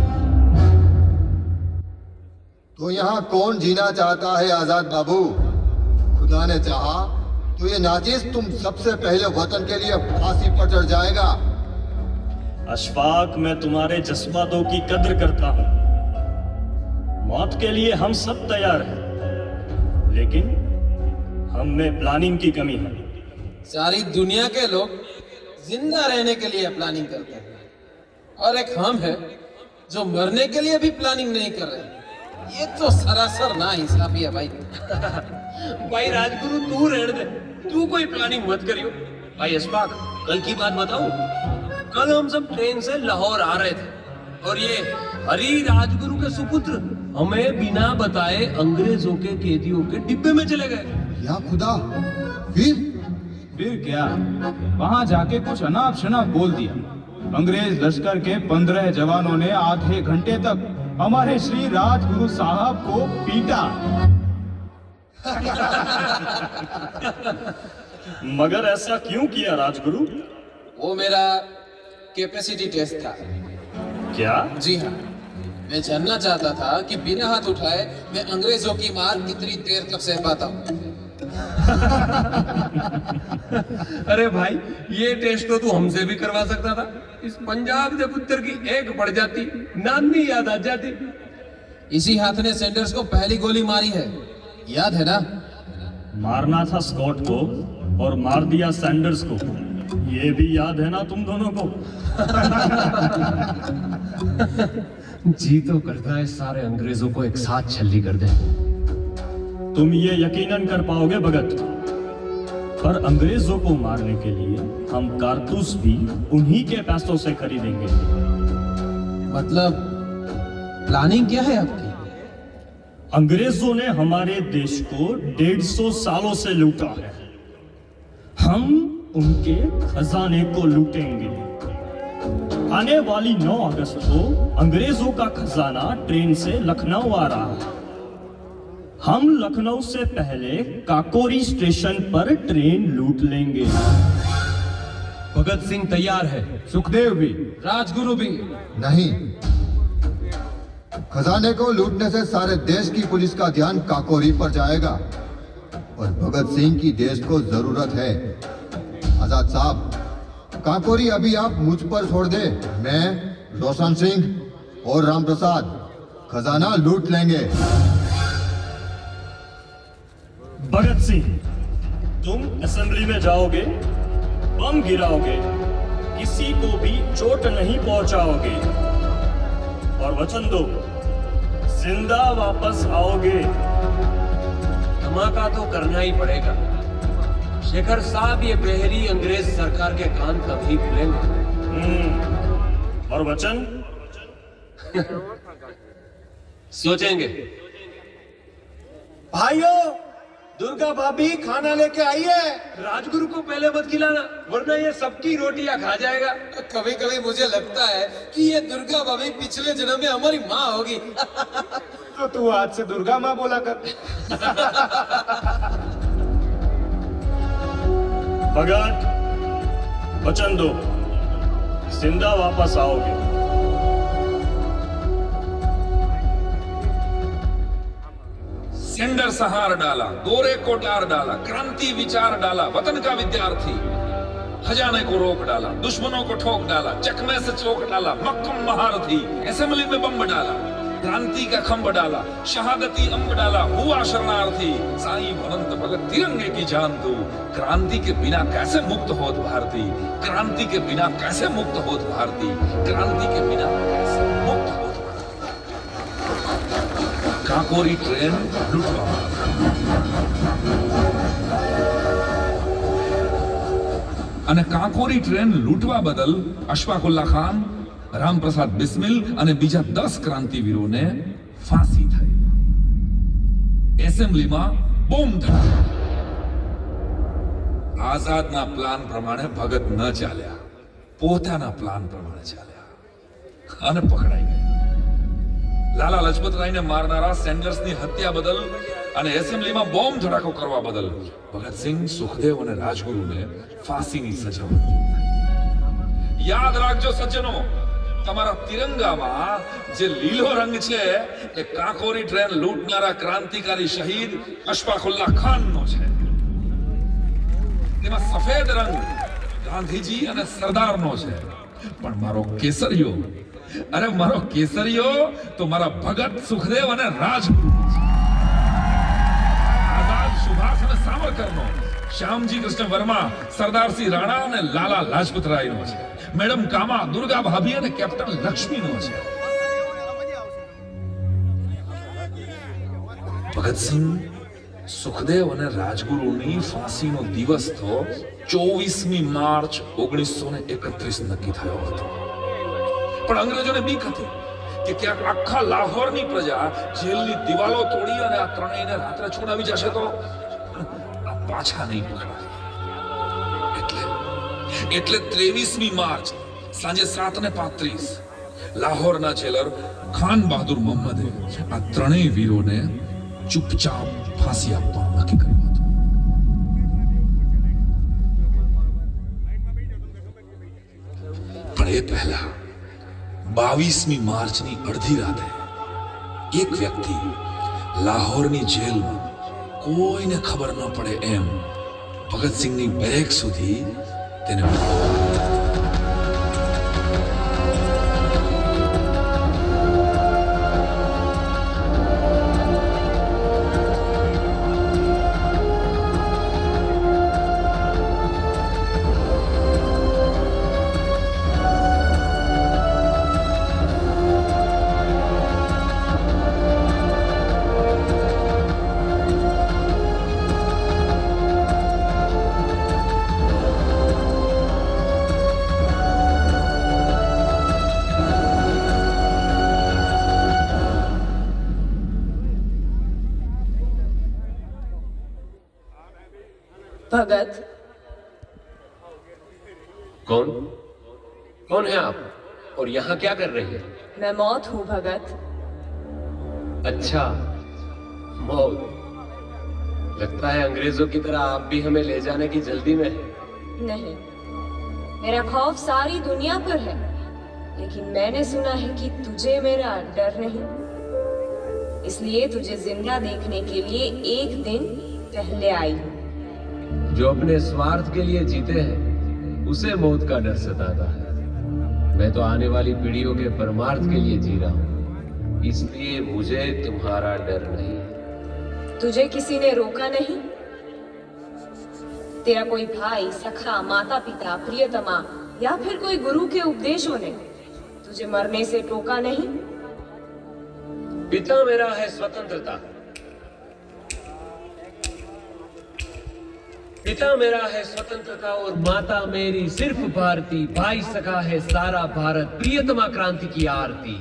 तो यहाँ कौन जीना चाहता है आजाद बाबू? खुदा ने चाहा तो ये नाजिस तुम सबसे पहले वतन के लिए फांसी पर चढ़ जाएगा। अशफाक, मैं तुम्हारे जज्बातों की कद्र करता हूँ। मौत के लिए हम सब तैयार हैं, लेकिन हम में प्लानिंग की कमी है। सारी दुनिया के लोग जिंदा रहने के लिए प्लानिंग करते हैं, और एक हम है जो मरने के लिए भी प्लानिंग नहीं कर रहे। ये तो सरासर ना इंसाफी है भाई। भाई राजगुरु तू रहने दे, तू कोई प्लानिंग मत करियो। भाई अशफाक, कल की बात बताऊं? कल हम सब ट्रेन से लाहौर आ रहे थे और ये हरी राजगुरु के सुपुत्र हमें बिना बताए अंग्रेजों के कैदियों के डिब्बे में चले गए। या खुदा, फिर क्या? वहां जाके कुछ अनाप शनाप बोल दिया। अंग्रेज लश्कर के 15 जवानों ने आधे घंटे तक हमारे श्री राजगुरु साहब को पीटा। मगर ऐसा क्यों किया राजगुरु? वो मेरा कैपेसिटी टेस्ट था। क्या? जी हाँ, मैं जानना चाहता था कि बिना हाथ उठाए मैं अंग्रेजों की मार कितनी देर तक सह पाता हूँ। अरे भाई, ये टेस्ट तो तू हमसे भी करवा सकता था। इस पंजाब के पुत्र की एक पड़ जाती, नानी याद आ जाती। इसी हाथ ने सैंडर्स को पहली गोली मारी है, याद है ना? मारना था स्कॉट को और मार दिया सैंडर्स को, ये भी याद है ना तुम दोनों को? जी तो करता है सारे अंग्रेजों को एक साथ छल्ली कर दे। तुम ये यकीनन कर पाओगे भगत, पर अंग्रेजों को मारने के लिए हम कारतूस भी उन्हीं के पैसों से खरीदेंगे। मतलब प्लानिंग क्या है आपकी? अंग्रेजों ने हमारे देश को 150 सालों से लूटा है, हम उनके खजाने को लूटेंगे। आने वाली 9 अगस्त को अंग्रेजों का खजाना ट्रेन से लखनऊ आ रहा है। हम लखनऊ से पहले काकोरी स्टेशन पर ट्रेन लूट लेंगे। भगत सिंह तैयार है, सुखदेव भी, राजगुरु भी। नहीं, खजाने को लूटने से सारे देश की पुलिस का ध्यान काकोरी पर जाएगा और भगत सिंह की देश को जरूरत है। आजाद साहब, काकोरी अभी आप मुझ पर छोड़ दे, मैं, रोशन सिंह और राम प्रसाद खजाना लूट लेंगे। भगत सिंह, तुम असेंबली में जाओगे, बम गिराओगे, किसी को भी चोट नहीं पहुंचाओगे और वचन दो जिंदा वापस आओगे। धमाका तो करना ही पड़ेगा। शेखर साहब, ये बहरी अंग्रेज सरकार के कान कभी खुलेंगे? और वचन? सोचेंगे। भाइयों, दुर्गा भाभी खाना लेके आई है। राजगुरु को पहले मत खिलाना, वरना ये सबकी रोटियां खा जाएगा। कभी कभी मुझे लगता है कि ये दुर्गा भाभी पिछले जन्म में हमारी माँ होगी। तो तू आज से दुर्गा माँ बोला कर। भगत, वचन दो, जिंदा वापस आओगे। सेंडर सहार डाला, गोरे को डार डाला, क्रांति विचार डाला, वतन का विद्यार्थी, खजाने को रोक डाला, दुश्मनों को ठोक डाला, चकमे से चौक डाला, मक्कम महारथी, असेंबली में बम डाला, क्रांति का खंभ डाला, शहादती अंब डाला, हुआ शरणार्थी, साईं भवंत भगत तिरंगे की जान दो। क्रांति के बिना कैसे मुक्त होत भारती, क्रांति के बिना कैसे मुक्त होत भारती, क्रांति के बिना कैसे मुक्त होत। काकोरी ट्रेन लूटवा અને કાકોરી ટ્રેન લૂંટવા બદલ અશફાકુલ્લા ખાન, રામપ્રસાદ બિસ્મિલ અને બીજા 10 ક્રાંતિવીરોને ફાંસી થઈ. એસેમ્બલીમાં બોમ્બ ધડાકો. આઝાદના પ્લાન પ્રમાણે ભગત ન ચાલ્યા, પોતાના પ્લાન પ્રમાણે ચાલ્યા અને પકડાઈ ગયા. લાલા લજપત રાયને મારનારા સેન્ડર્સની હત્યા બદલ અને એસેમ્બલીમાં બોમ્બ ધડાકો કરવા બદલ ભગતસિંહ, સુખદેવ અને રાજગુરુને ફાંસીની સજા મંજૂર થઈ. યાદ રાખજો સજ્જનો, તમારા તિરંગામાં જે લીલો રંગ છે એ કાકોરી ટ્રેન લૂંટનારા ક્રાંતિકારી શહીદ અશફાકુલ્લાહ ખાનનો છે. તેમાં સફેદ રંગ ગાંધીજી અને સરદારનો છે. પણ મારો કેસરિયો, અરે મારો કેસરિયો તો મારા ભગત, સુખદેવ અને રાજગુરુ છે. આઝાદ, સુભાષ અને સાવરકરનો, શ્યામજી કૃષ્ણ વર્મા, સરદારસિંહ રાણા અને લાલા લાજપત રાયનો છે. મેડમ કામા, દુર્ગા ભાભી અને કેપ્ટન લક્ષ્મીનો છે. ભગતસિંહ, સુખદેવ અને રાજગુરુની ફાંસીનો દિવસ તો 24મી માર્ચ 1931 નક્કી થયો હતો. પણ અંગ્રેજોને બીક હતી કે ક્યાંક આખા લાહોરની પ્રજા જેલની દિવાલો તોડી અને આ ત્રણેયને રાત્રે છોડાવી જશે તો પાછા નહીં પકડાય. એટલે 23મી માર્ચ સાંજે 7:35 લાહોરના જેલર ખાન બહાદુર મોહમ્મદે આ ત્રણેય વીરોને ચૂપચાપ ફાંસી આપવાનું નક્કી કર્યું હતું. પણ એ પહેલા 22મી માર્ચની અડધી રાતે એક વ્યક્તિ લાહોરની જેલમાં કોઈને ખબર ન પડે એમ ભગતસિંહની બેરેક સુધી તેને भगत। कौन कौन है आप और यहाँ क्या कर रही है? मैं मौत हूँ भगत। अच्छा, मौत। लगता है अंग्रेजों की तरह आप भी हमें ले जाने की जल्दी में है। नहीं, मेरा खौफ सारी दुनिया पर है, लेकिन मैंने सुना है कि तुझे मेरा डर नहीं, इसलिए तुझे जिंदा देखने के लिए एक दिन पहले आई हूँ। जो अपने स्वार्थ के लिए जीते हैं उसे मौत का डर सताता है। मैं तो आने वाली पीढ़ियों के परमार्थ के लिए जी रहा हूँ, इसलिए मुझे तुम्हारा डर नहीं है। तुझे किसी ने रोका नहीं? तेरा कोई भाई, सखा, माता पिता, प्रियतमा या फिर कोई गुरु के उपदेशों ने तुझे मरने से टोका नहीं? पिता मेरा है स्वतंत्रता, पिता मेरा है स्वतंत्रता और माता मेरी सिर्फ भारती। भाई सखा है सारा भारत, प्रियतमा क्रांति की आरती।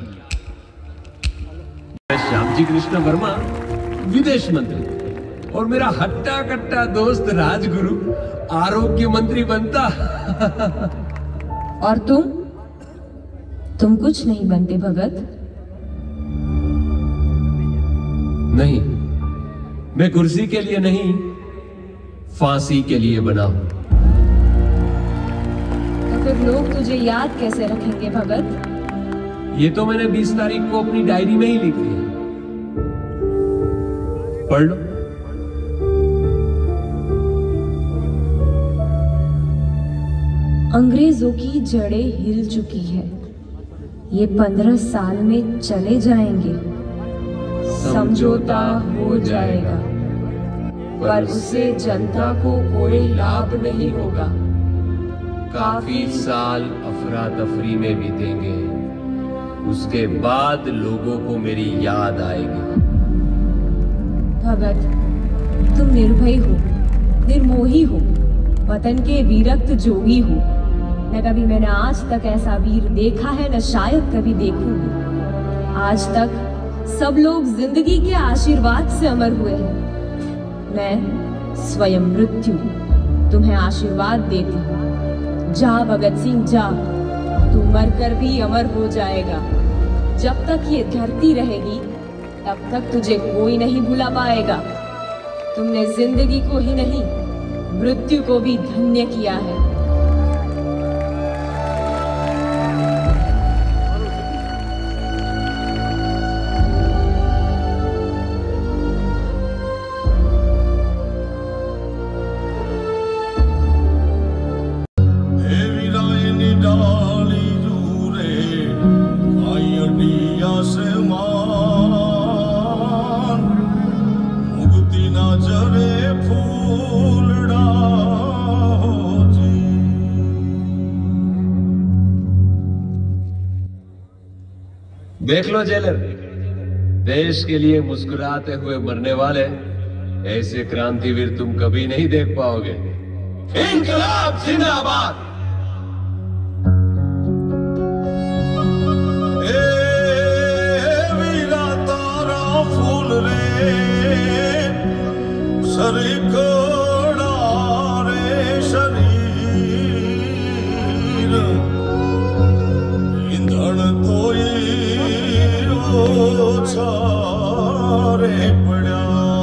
श्यामजी कृष्ण वर्मा विदेश मंत्री और मेरा हट्टा कट्टा दोस्त राजगुरु आरोग्य मंत्री बनता। और तुम कुछ नहीं बनते भगत? नहीं, मैं कुर्सी के लिए नहीं, फांसी के लिए बना हूं। तो फिर लोग तुझे याद कैसे रखेंगे भगत? ये तो मैंने 20 तारीख को अपनी डायरी में ही लिख दिया, पढ़ लो। अंग्रेजों की जड़ें हिल चुकी है, ये 15 साल में चले जाएंगे, समझौता हो जाएगा, पर उससे जनता को कोई लाभ नहीं होगा। काफी साल अफरा तफरी में बीतेंगे, उसके बाद लोगों को मेरी याद आएगी। भगत, तुम निर्भय हो, निर्मोही हो, वतन के वीरक्त जोगी हो। न कभी मैंने आज तक ऐसा वीर देखा है, न शायद कभी देखूंगी। आज तक सब लोग जिंदगी के आशीर्वाद से अमर हुए हैं। मैं स्वयं मृत्यु तुम्हें आशीर्वाद देती हूँ। जा भगत सिंह जा, तू मरकर भी अमर हो जाएगा। जब तक ये धरती रहेगी तब तक तुझे कोई नहीं भुला पाएगा। तुमने जिंदगी को ही नहीं मृत्यु को भी धन्य किया है। देख लो जेलर, देश के लिए मुस्कुराते हुए मरने वाले ऐसे क्रांतिवीर तुम कभी नहीं देख पाओगे। इंकलाब जिंदाबाद। वीरा तारा फूल रे सरिकोड़ा रे शरीर इंधन तोई छारे पड़ा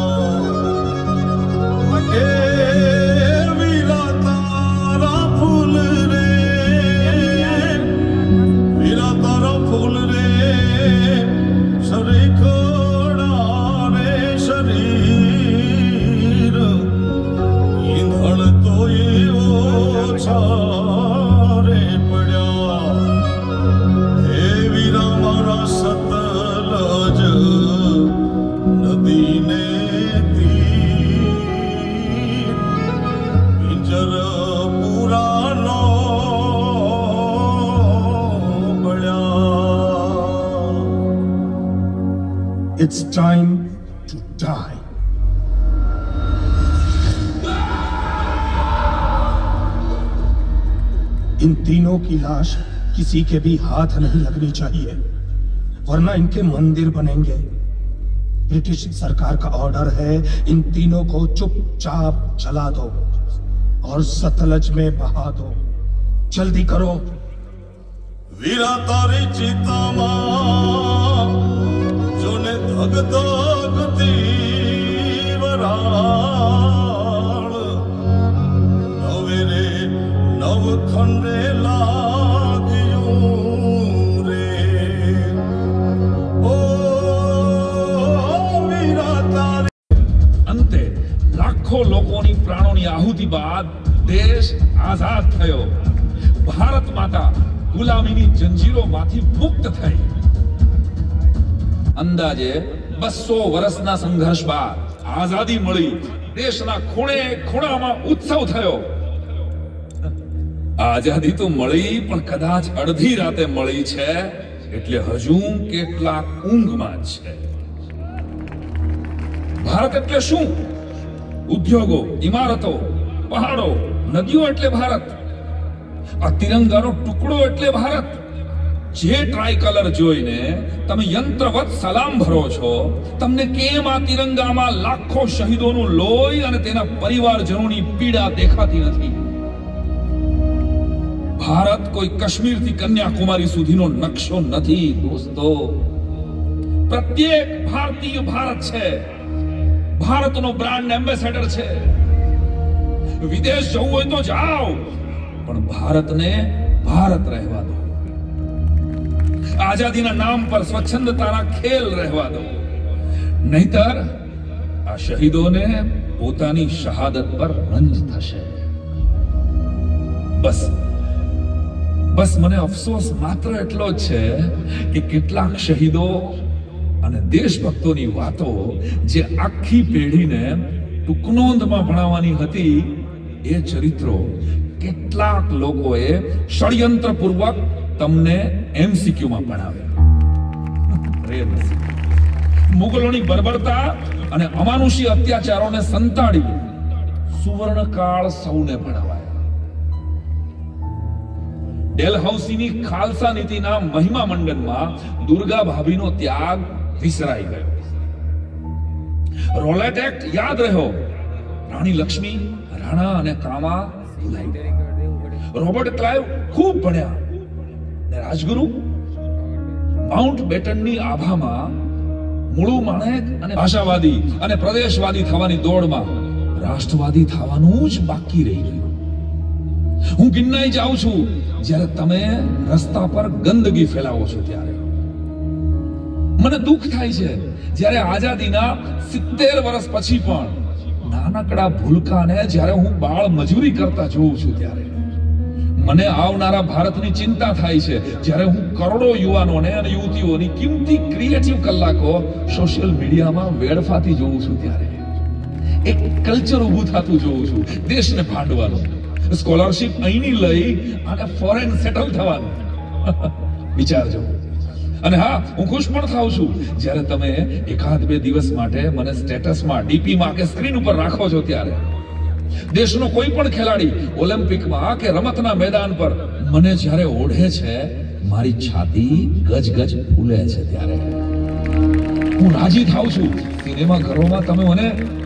वीरा तारा फूल रे, वीरा तारा फूल रे सरिकोड़ा रे शरीर इंधन तो ये छारे पड़ा। हे वीरा मारा सतलज नदी ने तीर पिंजर पुरानो बड़ा। It's time to die. इन तीनों की लाश किसी के भी हाथ नहीं लगनी चाहिए, वरना इनके मंदिर बनेंगे। ब्रिटिश सरकार का ऑर्डर है, इन तीनों को चुपचाप जला दो और सतलज में बहा दो। जल्दी करो। वीरा तारी चिता मां जोने धग धग तीवराल नवेरे नव खंडे लाग्यूं रे। ओ वीरा तारी। અંતે લાખો લોકોની પ્રાણોની આહુતિ બાદ દેશ આઝાદ થયો। ભારત માતા ગુલામીની જંજીરોમાંથી મુક્ત થઈ। અંદાજે 200 વર્ષના સંઘર્ષ બાદ આઝાદી મળી। દેશના ખૂણે ખૂણામાં ઉત્સવ થયો। આઝાદી તો મળી પણ કદાચ અડધી રાતે મળી છે, એટલે હજુ કેટલાક ઊંઘમાં છે। ભારત એટલે શું? ઉદ્યોગો, ઇમારતો, પહાડો, નદીઓ એટલે ભારત। આ તિરંગાનો ટુકડો એટલે ભારત। જે ટ્રાઇકલર જોઈને તમે યંત્રવત સલામ ભરો છો, તમને કેમ આ તિરંગામાં લાખો શહીદોનું લોહી અને તેના પરિવારજનોની પીડા દેખાતી નથી? ભારત કોઈ કાશ્મીરથી કન્યાકુમારી સુધીનો નકશો નથી દોસ્તો। પ્રત્યેક ભારતીય ભારત છે, ભારતનો બ્રાન્ડ એમ્બેસેડર છે। વિદેશ જવું હોય તો જાઓ, પણ ભારતને ભારત રહેવા દો। આઝાદીના નામ પર સ્વચ્છંદતાના ખેલ રહેવા દો, નહીતર આ શહીદોને પોતાની શહાદત પર રંજ થશે। બસ બસ મને અફસોસ માત્ર એટલો જ છે કે કેટલાક શહીદો અને દેશભક્તોની વાતો જે આખી પેઢીને ટૂંકનોંધમાં ભણાવવાની હતી, એ ચરિત્રો કેટલાક લોકોએ ષડયંત્રપૂર્વક તમને એમસીક્યુમાં ભણાવ્યા। મુગલોની બર્બરતા અને અમાનુષી અત્યાચારોને સંતાડી સુવર્ણકાળ સૌને ભણાવાય। ડેલહાઉસીની ખાલસા નીતિના મહિમા મંડનમાં દુર્ગા ભાભીનો ત્યાગ વિસરાઈ ગયો. રોલેટ એક્ટ યાદ રહ્યો, રાણી લક્ષ્મી, રાણા અને કામા ભૂલાઈ ગઈ. રોબર્ટ ક્લાઇવ ખૂબ ભણ્યા ને રાજગુરુ માઉન્ટ બેટનની આભામાં મૂળુ માણેક અને ભાષાવાદી અને પ્રદેશવાદી થવાની દોડમાં રાષ્ટ્રવાદી થવાનું જ બાકી રહી ગયું. હું ગિન્નાઈ જાઉં છું જ્યારે તમે રસ્તા પર ગંદકી ફેલાવો છો ત્યારે. મને દુઃખ થાય છે જ્યારે આઝાદીના 70 વર્ષ પછી પણ નાનકડા ભૂલકાને જ્યારે હું બાળ મજૂરી કરતા જોઉં છું ત્યારે મને આવનારા ભારતની ચિંતા થાય છે જ્યારે હું કરોડો યુવાનોને અને યુવતીઓની કિંમતી ક્રિએટિવ કલાકો સોશિયલ મીડિયામાં વેડફાતી જોઉં છું ત્યારે એક કલ્ચર ઊભું થતું જોઉં છું દેશને ભાંડવાનું, સ્કોલરશિપ અહીંની લઈ અને ફોરેન સેટલ થવાનું. વિચારજો. અને હા, હું ખુશ પણ થાઉં છું જ્યારે તમે એકાદ બે દિવસ માટે મને સ્ટેટસમાં, ડીપીમાં કે સ્ક્રીન ઉપર રાખો છો ત્યારે. દેશનો કોઈ પણ ખેલાડી ઓલિમ્પિકમાં કે રમતના મેદાન પર મને જ્યારે ઓઢે છે મારી છાતી ગજ ફૂલે છે ત્યારે હું રાજી થાઉં છું. સિનેમા ઘરોમાં તમે મને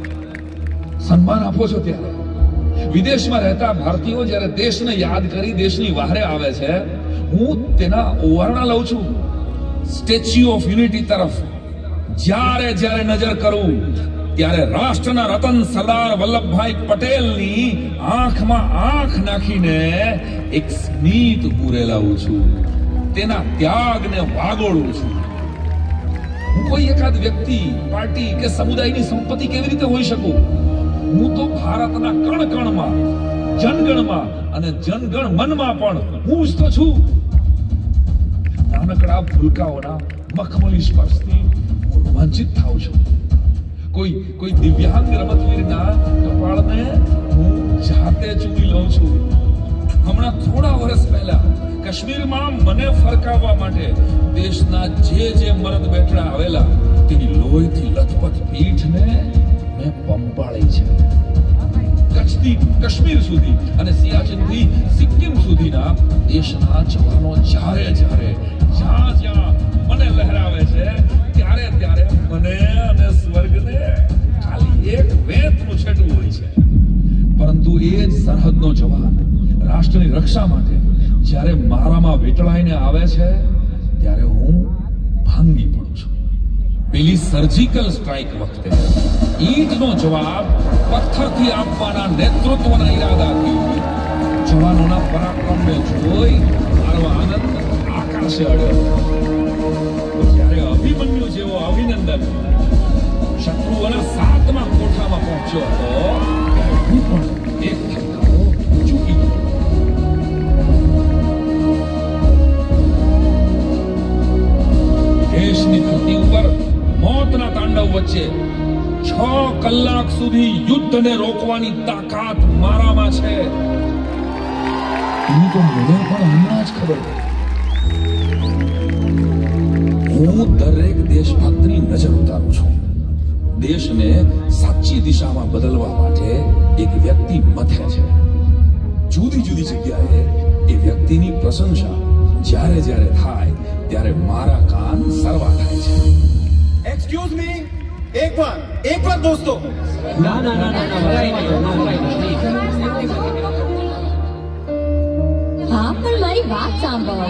સન્માન આપો છો ત્યારે. વિદેશમાં રહેતા ભારતીયો જ્યારે દેશને યાદ કરી દેશની વહારે આવે છે હું તેના ઓવારણા લઉં છું. સ્ટેચ્યુ ઓફ યુનિટી તરફ જ્યારે નજર કરું ત્યારે રાષ્ટ્રના રતન સરદાર વલ્લભભાઈ પટેલની આંખમાં આંખ નાખીને એક સ્મિત ઉરેલાવું છું. તેના ત્યાગને વાગોળું છું. હું કોઈ એકાદ વ્યક્તિ, પાર્ટી કે સમુદાયની સંપત્તિ કેવી રીતે હોઈ શકું? હું તો ભારતના કણ કણમાં, જનગણમાં અને જનગણ મનમાં પણ હું જ તો છું. નાનકડા ભૂલકાઓના મખમલી સ્પર્શથી હું રોમાંચિત થાઉં છું. કોઈ દિવ્યાંગ રમતવીરના કપાળને હું જાતે ચૂમી લઉં છું. હમણાં થોડા વર્ષ પહેલા કાશ્મીરમાં મને ફરકાવવા માટે દેશના જે મરદ બેઠા આવેલા તેની લોહીથી લથપથ પીઠને મેં પંપાળી છે. કચ્છથી કાશ્મીર સુધી અને સિયાચીનથી સિક્કિમ સુધીના દેશના જવાનો જ્યાં મને લહેરાવે છે ત્યારે મને અને સ્વર્ગને ખાલી એક વેતનું છેટું હોય છે. પરંતુ એ જ સરહદનો જવાન રાષ્ટ્રની રક્ષા માટે જ્યારે મારામાં વીંટળાઈને આવે છે ત્યારે હું ભાંગી પડું છું. પેલી સર્જિકલ સ્ટ્રાઇક વખતે ઈંટનો જવાબ પથ્થરથી આપવાના નેતૃત્વના ઈરાદાથી જવાનોના પરાક્રમને જોઈ મારો આનંદ આકાશે અડ્યો. જ્યારે અભિમન્યુ જેવો અભિનંદન શત્રુઓના 7મા કોઠામાં પહોંચ્યો હતો ત્યારે હું પણ એક ધક્કો ચૂકી ગયો. દેશની ધરતી ઉપર મોતના તાંડવ વચ્ચે 6 કલાક સુધી યુદ્ધને રોકવાની તાકાત મારામાં છે. એની તો મને પણ હમણાં જ ખબર પડી. હું દરેક દેશભક્તની નજર ઉતારું છું. દેશને સાચી દિશામાં બદલવા માટે એક વ્યક્તિ મથે છે. જુદી જગ્યાએ એ વ્યક્તિની પ્રશંસા જ્યારે થાય ત્યારે મારા કાન સરવા થાય છે. एक्सक्यूज मी, एक बार दोस्तों. ना हाँ पर मारी बात सांभळो.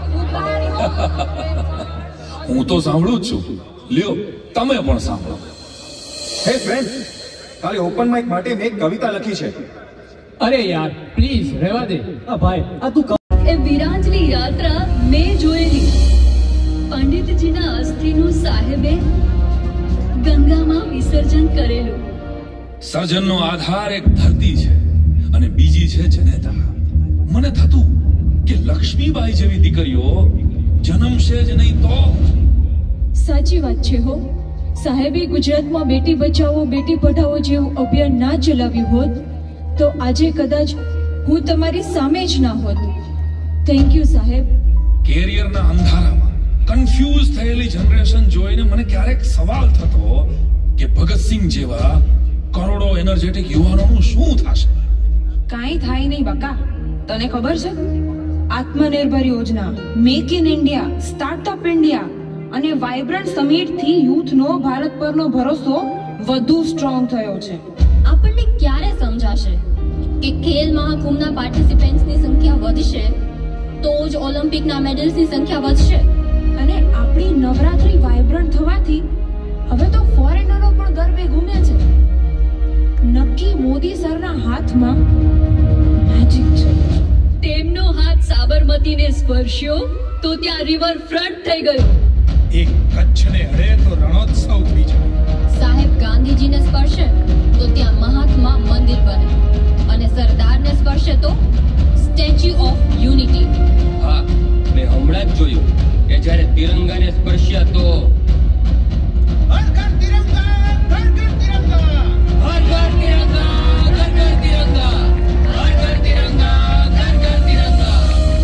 હું તો સાંભળું જ છું. લ્યો તમે પણ સાંભળો. हे फ्रेंड, કાલે ઓપન માઇક માટે મેં એક કવિતા લખી છે. અરે યાર પ્લીઝ રહેવા દે. ભાઈ આ તું એ વિરાંજની યાત્રા મેં જોયેલી. પંડિતજીના અસ્થિનું સાહેબે ગંગામાં વિસર્જન કરેલું. સર્જનનો આધાર એક ધરતી છે અને બીજી છે જનેતા. મને થતું કે લક્ષ્મીબાઈ જેવી દીકરીઓ જન્મશે જ નહીં તો. સાચી વાત છે હો. સાહેબે ગુજરાતમાં બેટી બચાવો બેટી પઢાઓ જેવું અભિયાન ના ચલાવ્યું હોત તો આજે કદાચ હું તમારી સામે જ ના હોત. થેન્ક યુ સાહેબ. કેરિયરના અંધારામાં કન્ફ્યુઝ થયેલી જનરેશન જોઈને મને ક્યારેક સવાલ થતો કે ભગતસિંહ જેવા કરોડો એનર્જેટિક યુવાનોનું શું થશે? કાંઈ થાય નહીં બકા. તને ખબર છે આત્મનિર્ભર યોજના, make in India, startup India અને વાઇબ્રન્ટ સમિટથી યુથનો ભારત પરનો ભરોસો વધુ સ્ટ્રોંગ થયો છે. આપણને ક્યારે સમજાશે કે ખેલ મહાકુંભના પાર્ટિસિપન્ટ્સની સંખ્યા વધશે તો જ ઓલિમ્પિકના મેડલ્સની સંખ્યા વધશે. અને આપણી નવરાત્રી વાઇબ્રન્ટ થવાથી હવે તો ફોરેનરો પણ ગરબે ઘૂમે છે. નક્કી મોદી સરના હાથમાં મેજિક છે. તેમનો હાથ સાબરમતીને સ્પર્શ્યો તો ત્યાં રિવર ફ્રન્ટ થઈ ગયું. એક કચ્છને અડે તો રણોત્સવ થઈ જાય. સાહેબ ગાંધીજીને સ્પર્શે તો ત્યાં મહાત્મા મંદિર બને અને સરદારને સ્પર્શે તો સ્ટેચ્યુ ઓફ યુનિટી. હા, મેં હમણાં જ જોયું કે જ્યારે તિરંગાને સ્પર્શ્યા તો હર ઘર તિરંગા, ઘર ઘર તિરંગા, હર ઘર તિરંગા, ઘર ઘર તિરંગા, હર ઘર તિરંગા, ઘર ઘર તિરંગા.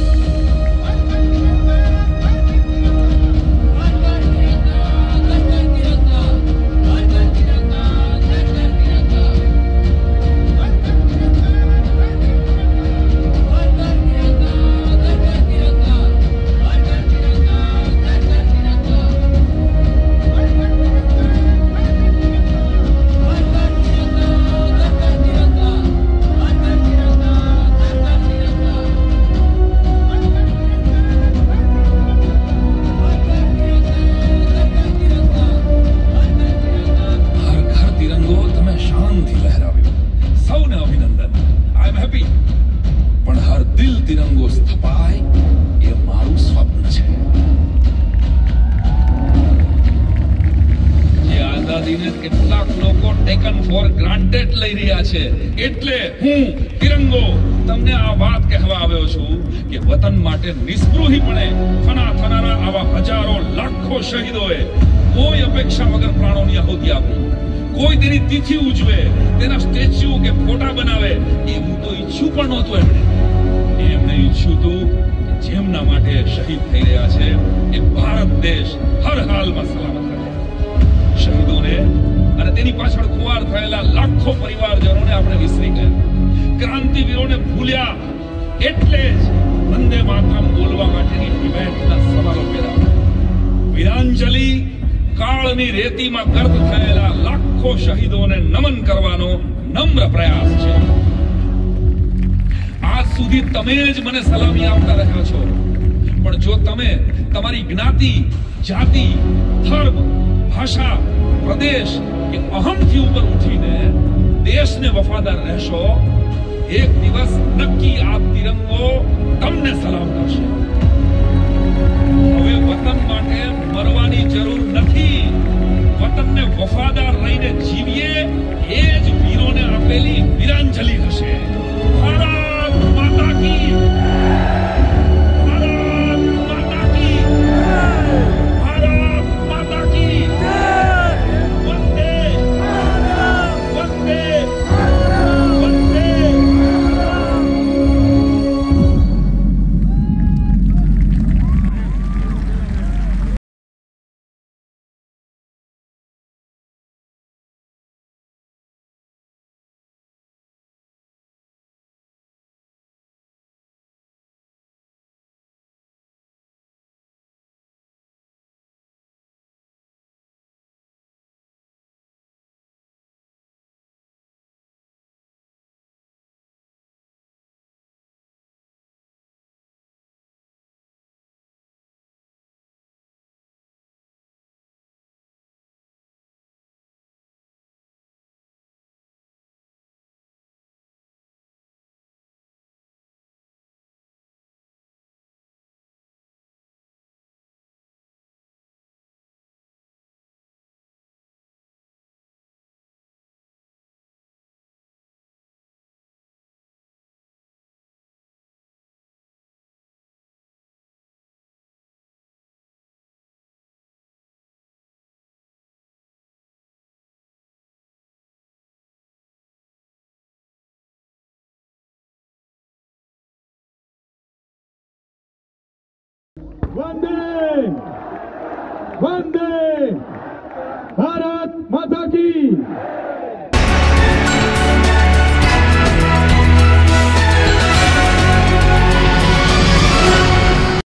તિરંગો સ્થપાય એ મારું સ્વપ્ન છે. જે આઝાદીને કેટલાક લોકો ટેકન ફોર ગ્રાન્ટેડ લઈ રહ્યા છે, એટલે હું તિરંગો તમને આ વાત કહેવા આવ્યો છું કે વતન માટે નિસ્પૃહીપણે ફના થનારા આવા હજારો લાખો શહીદોએ કોઈ અપેક્ષા વગર પ્રાણોની આહુતિ આપી. કોઈ તેની તિથિ ઉજવે, તેના સ્ટેચ્યુ કે ફોટા બનાવે એવું તો ઈચ્છ્યું પણ નહોતું. એમણે ઈચ્છ્યું હતું કે જેમના માટે શહીદ થઈ રહ્યા છે એ ભારત દેશ હર હાલમાં સલામત રહે. શહીદોને અને તેની પાછળ ખુવાર થયેલા લાખો પરિવારજનોને આપણે વિસરી ગયા. ક્રાંતિવીરોને ભૂલ્યા, એટલે જ વંદે માતરમ બોલવા માટેની ડિબેટના સવાલો પેદા. વીરાંજલિ કાળની રેતીમાં ગર્ત થયેલા લાખો શહીદોને નમન કરવાનો નમ્ર પ્રયાસ છે. આજ સુધી તમે જ મને સલામી આપતા રહ્યા છો, પણ જો તમે તમારી જ્ઞાતિ, જાતિ, ધર્મ, ભાષા, પ્રદેશ કે અહમથી ઉપર ઉઠીને દેશને વફાદાર રહેશો, એક દિવસ નક્કી આ તિરંગો તમને સલામ કરશે. હવે વતન માટે મરવાની જરૂર નથી. વતનને વફાદાર રહીને જીવીએ એ જ વીરોને આપેલી વીરાંજલિ હશે. ભારત માતા કી, ભારત માતા કી, ભારત માતા કી વંદે વંદે વંદે. वंदे वंदे भारत माता की